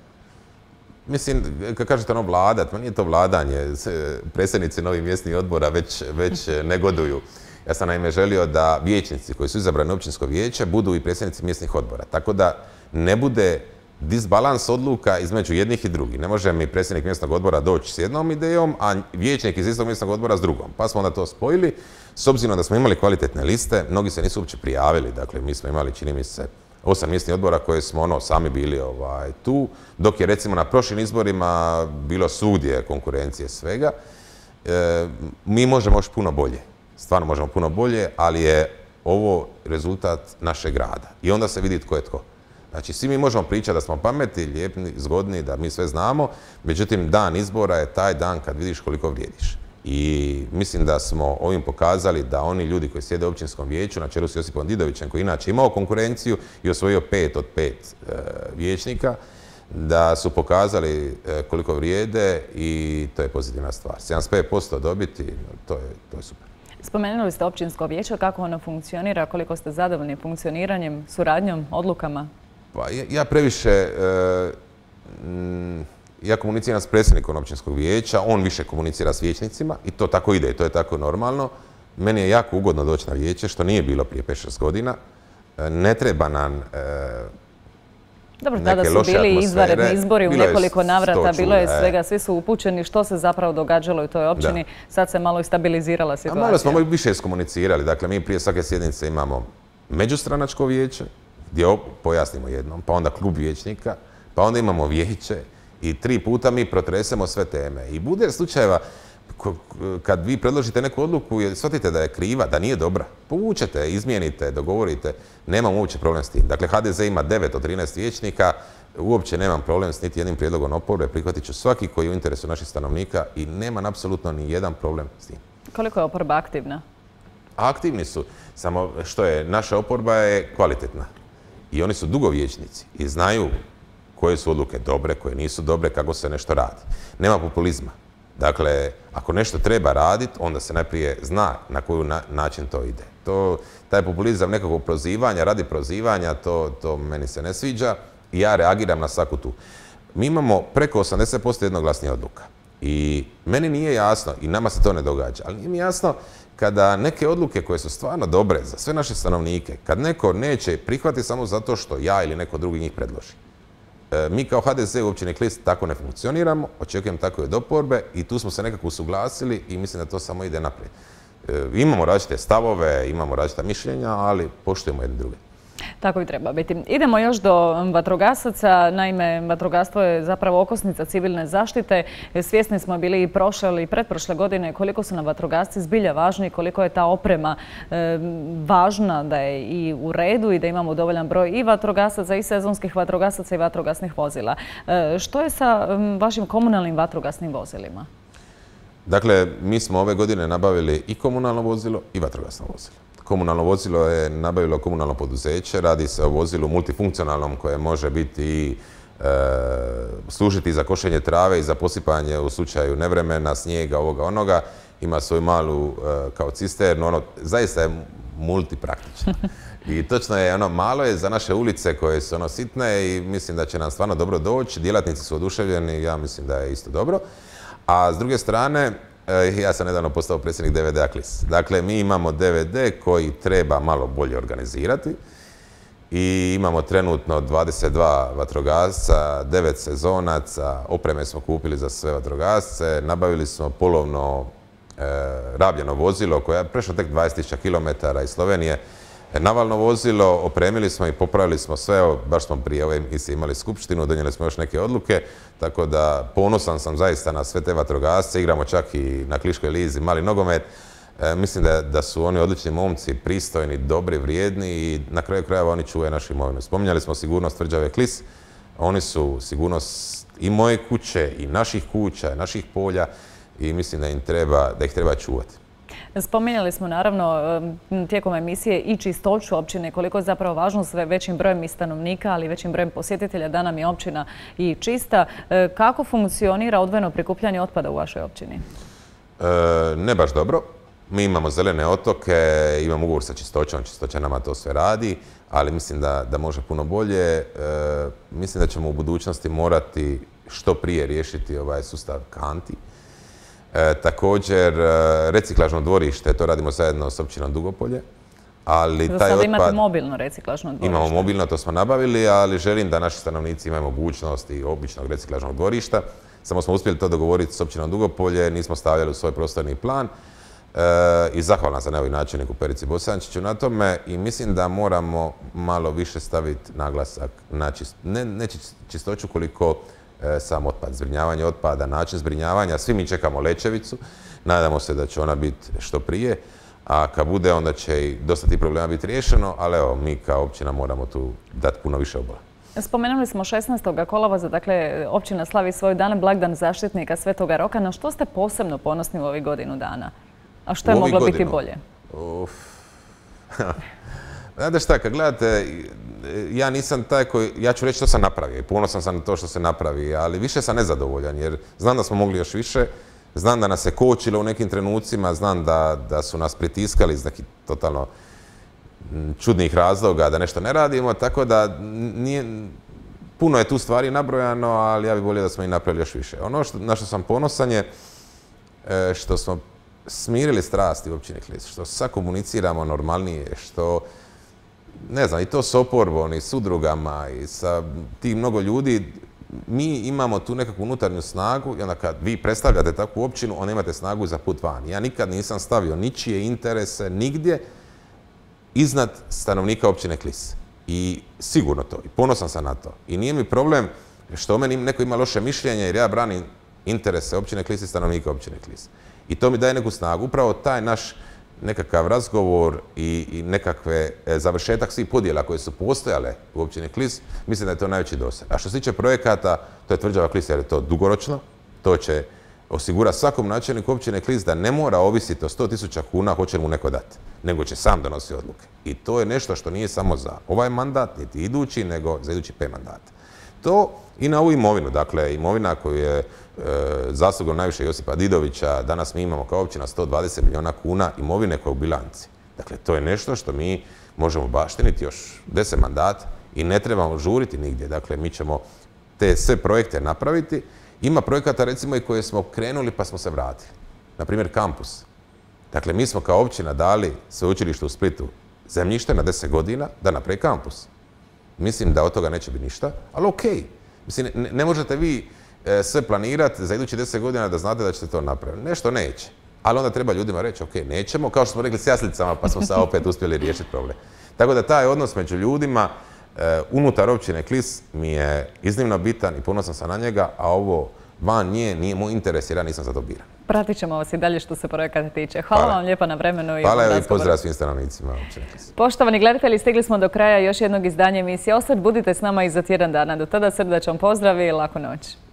Mislim, kad kažete ono vladat, nije to vladanje, predsjednici novih mjesnih odbora već, već negoduju. Ja sam naime želio da vijećnici koji su izabrani u općinsko vijeće budu i predsjednici mjesnih odbora. Tako da ne bude disbalans odluka između jednih i drugih. Ne može mi predsjednik mjesnog odbora doći s jednom idejom, a vijećnik iz istog mjesnog odbora s drugom. Pa smo onda to spojili. S obzirom da smo imali kvalitetne liste, mnogi se nisu uopće prijavili. Dakle, mi smo imali, čini mi se, osam mjesnih odbora koje smo ono sami bili ovaj, tu, dok je recimo na prošlim izborima bilo svugdje konkurencije svega. E, mi možemo još puno bolje, stvarno možemo puno bolje, ali je ovo rezultat našeg rada i onda se vidi tko je tko. Znači, svi mi možemo pričati da smo pametni, lijepni, zgodni, da mi sve znamo, međutim, dan izbora je taj dan kad vidiš koliko vrijediš. I mislim da smo ovim pokazali da oni ljudi koji sjede u općinskom vijeću na čelu s Josipom Didovićem, koji inače imao konkurenciju i osvojio pet od pet e, vijećnika, da su pokazali e, koliko vrijede i to je pozitivna stvar. sedamdeset pet posto dobiti, to je, to je super. Spomenuli ste općinsko vijeće, kako ono funkcionira, koliko ste zadovoljni funkcioniranjem, suradnjom, odlukama? Pa ja, ja previše... E, m, Ja komuniciram s predsjednikom općinskog vijeća, on više komunicira s vijećnicima i to tako ide, to je tako normalno. Meni je jako ugodno doći na vijeće, što nije bilo prije pet šest godina. Ne treba nam e, Dobro, tada su bili izvanredni izbori u nekoliko navrata, bilo je svega, svi su upućeni što se zapravo događalo u toj općini. Da. Sad se malo i stabilizirala situacija. A malo smo više iskomunicirali, dakle mi prije svake sjednice imamo međustranačko vijeće, gdje pojasnimo jednom, pa onda klub vijećnika, pa onda imamo vijeće, i tri puta mi protresemo sve teme. I bude slučajeva kad vi predložite neku odluku i shvatite da je kriva, da nije dobra, povučete, izmijenite, dogovorite, nemam uopće problem s tim. Dakle, H D Z ima devet od trinaest vijećnika, uopće nemam problem s niti jednim prijedlogom oporbe, prihvatit ću svaki koji je u interesu naših stanovnika i nemam apsolutno ni jedan problem s tim. Koliko je oporba aktivna? Aktivni su, samo što je, naša oporba je kvalitetna i oni su dugovječnici i znaju koje su odluke dobre, koje nisu dobre, kako se nešto radi. Nema populizma. Dakle, ako nešto treba raditi, onda se najprije zna na koji na, način to ide. To, taj populizam nekakvog prozivanja, radi prozivanja, to, to meni se ne sviđa i ja reagiram na svaku tu. Mi imamo preko osamdeset posto jednoglasnih odluka i meni nije jasno, i nama se to ne događa, ali nije mi jasno kada neke odluke koje su stvarno dobre za sve naše stanovnike, kad neko neće prihvatiti samo zato što ja ili neko drugi njih predloži. Mi kao H D Z u općini Klis tako ne funkcioniramo, očekujem tako i od oporbe i tu smo se nekako usuglasili i mislim da to samo ide naprijed. Imamo različite stavove, imamo različita mišljenja, ali poštujemo jedni druge. Tako i treba biti. Idemo još do vatrogasaca. Naime, vatrogastvo je zapravo okosnica civilne zaštite. Svjesni smo bili i prošle i pretprošle godine koliko su nam vatrogasci zbilja važni, koliko je ta oprema e, važna da je i u redu i da imamo dovoljan broj i vatrogasaca i sezonskih vatrogasaca i vatrogasnih vozila. E, što je sa vašim komunalnim vatrogasnim vozilima? Dakle, mi smo ove godine nabavili i komunalno vozilo i vatrogasno vozilo. Komunalno vozilo je nabavilo komunalno poduzeće, radi se o vozilu multifunkcionalnom koje može biti i služiti za košenje trave i za posipanje u slučaju nevremena, snijega, ovoga, onoga. Ima svoju malu kao cisternu, ono, zaista je multipraktično. I točno je, ono, malo je za naše ulice koje su ono sitne i mislim da će nam stvarno dobro doći. Djelatnici su oduševljeni, ja mislim da je isto dobro. A s druge strane, ja sam nedavno postao predsjednik D V D-a Klis. Dakle, mi imamo D V D koji treba malo bolje organizirati i imamo trenutno dvadeset dva vatrogasca, devet sezonaca, opreme smo kupili za sve vatrogasce, nabavili smo polovno e, rabljeno vozilo koje je prešlo tek dvadeset tisuća kilometara iz Slovenije, navalno vozilo, opremili smo i popravili smo sve, baš smo prije ove emisije imali skupštinu, donijeli smo još neke odluke, tako da ponosan sam zaista na sve te vatrogasce, igramo čak i na Kliškoj lizi mali nogomet. E, mislim da, da su oni odlični momci, pristojni, dobri, vrijedni i na kraju krajeva oni čuvaju našu imovinu. Spominjali smo sigurnost tvrđave Klis, oni su sigurnost i moje kuće, i naših kuća, i naših polja i mislim da, im treba, da ih treba čuvati. Spominjali smo naravno tijekom emisije i čistoću općine, koliko je zapravo važno sve većim brojem i stanovnika, ali i većim brojem posjetitelja da nam je općina i čista. Kako funkcionira odvojeno prikupljanje otpada u vašoj općini? E, ne baš dobro. Mi imamo zelene otoke, imamo ugovor sa čistoćom, čistoća nama to sve radi, ali mislim da, da može puno bolje. E, mislim da ćemo u budućnosti morati što prije riješiti ovaj sustav kanti. E, također, reciklažno dvorište, to radimo zajedno s općinom Dugopolje. Ali Za taj sad otpad, imate mobilno reciklažno dvorište. Imamo mobilno, to smo nabavili, ali želim da naši stanovnici imaju mogućnost i običnog reciklažnog dvorišta. Samo smo uspjeli to dogovoriti s općinom Dugopolje, nismo stavljali u svoj prostorni plan. E, I zahvalan sam evo i načelniku Perici Bosančiću na tome i mislim da moramo malo više staviti naglasak na čist, ne, ne čistoću koliko e, sam otpad, zbrinjavanje otpada, način zbrinjavanja. Svi mi čekamo Lečevicu, nadamo se da će ona biti što prije, a kad bude onda će i dosta tih problema biti riješeno, ali evo mi kao općina moramo tu dati puno više obola. Spomenuli smo šesnaestog kolovoza, dakle općina slavi svoj dan, blagdan zaštitnika Svetoga Roka. Na što ste posebno ponosni u ovih godinu dana? A što je moglo biti bolje? Uf. Znate šta, kad gledate, ja nisam taj koji, ja ću reći što sam napravio i ponosan sam na to što se napravi, ali više sam nezadovoljan jer znam da smo mogli još više, znam da nas se kočilo u nekim trenucima, znam da, da su nas pritiskali iz nekih totalno čudnih razloga da nešto ne radimo, tako da nije, puno je tu stvari nabrojano, ali ja bih volio da smo i napravili još više. Ono što, na što sam ponosan je što smo smirili strasti u općini Klis, što sad komuniciramo normalnije, što, ne znam, i to s oporbom i s udrugama i sa tim mnogo ljudi, mi imamo tu nekakvu unutarnju snagu i onda kad vi predstavljate takvu općinu, onda imate snagu za put van. Ja nikad nisam stavio ničije interese nigdje iznad stanovnika općine Klis. I sigurno to, i ponosan sam na to. I nije mi problem što o meni neko ima loše mišljenje jer ja branim interese općine Klis i stanovnika općine Klis. I to mi daje neku snagu. Upravo taj naš nekakav razgovor i, i nekakve e, završetak svih podjela koje su postojale u općini Klis, mislim da je to najveći doseg. A što se tiče projekata, to je tvrđava Klis jer je to dugoročno. To će osigurati svakom načelniku općine Klis da ne mora ovisiti o sto tisuća kuna hoće li mu neko dati, nego će sam donositi odluke. I to je nešto što nije samo za ovaj mandat, niti idući, nego za idući pet mandata. To i na ovu imovinu, dakle imovina koju je e, zaslugom najviše Josipa Didovića, danas mi imamo kao općina sto dvadeset milijuna kuna imovine koja je u bilanci. Dakle, to je nešto što mi možemo baštiniti još deset mandata i ne trebamo žuriti nigdje. Dakle, mi ćemo te sve projekte napraviti. Ima projekata recimo i koje smo krenuli pa smo se vratili. Naprimjer, kampus. Dakle, mi smo kao općina dali sveučilištu u Splitu zemljište na deset godina da napravi kampus. Mislim da od toga neće biti ništa, ali okej. Mislim, ne, ne možete vi e, sve planirati za idući deset godina da znate da ćete to napraviti. Nešto neće. Ali onda treba ljudima reći, ok, nećemo, kao što smo rekli s jaslicama, pa smo sad opet uspjeli riješiti problem. Tako da taj odnos među ljudima e, unutar općine Klis mi je iznimno bitan i ponosan sam na njega, a ovo van nje nije moj interes jer ja nisam za to biran. Pratit ćemo vas i dalje što se projekata tiče. Hvala, Hvala vam lijepa na vremenu i Hvala i pozdrav svim stanovnicima općine Klis. Poštovani gledatelji, stigli smo do kraja još jednog izdanja emisije. Ostad budite s nama i za tjedan dana. Do tada srdačan pozdrav i laku noć.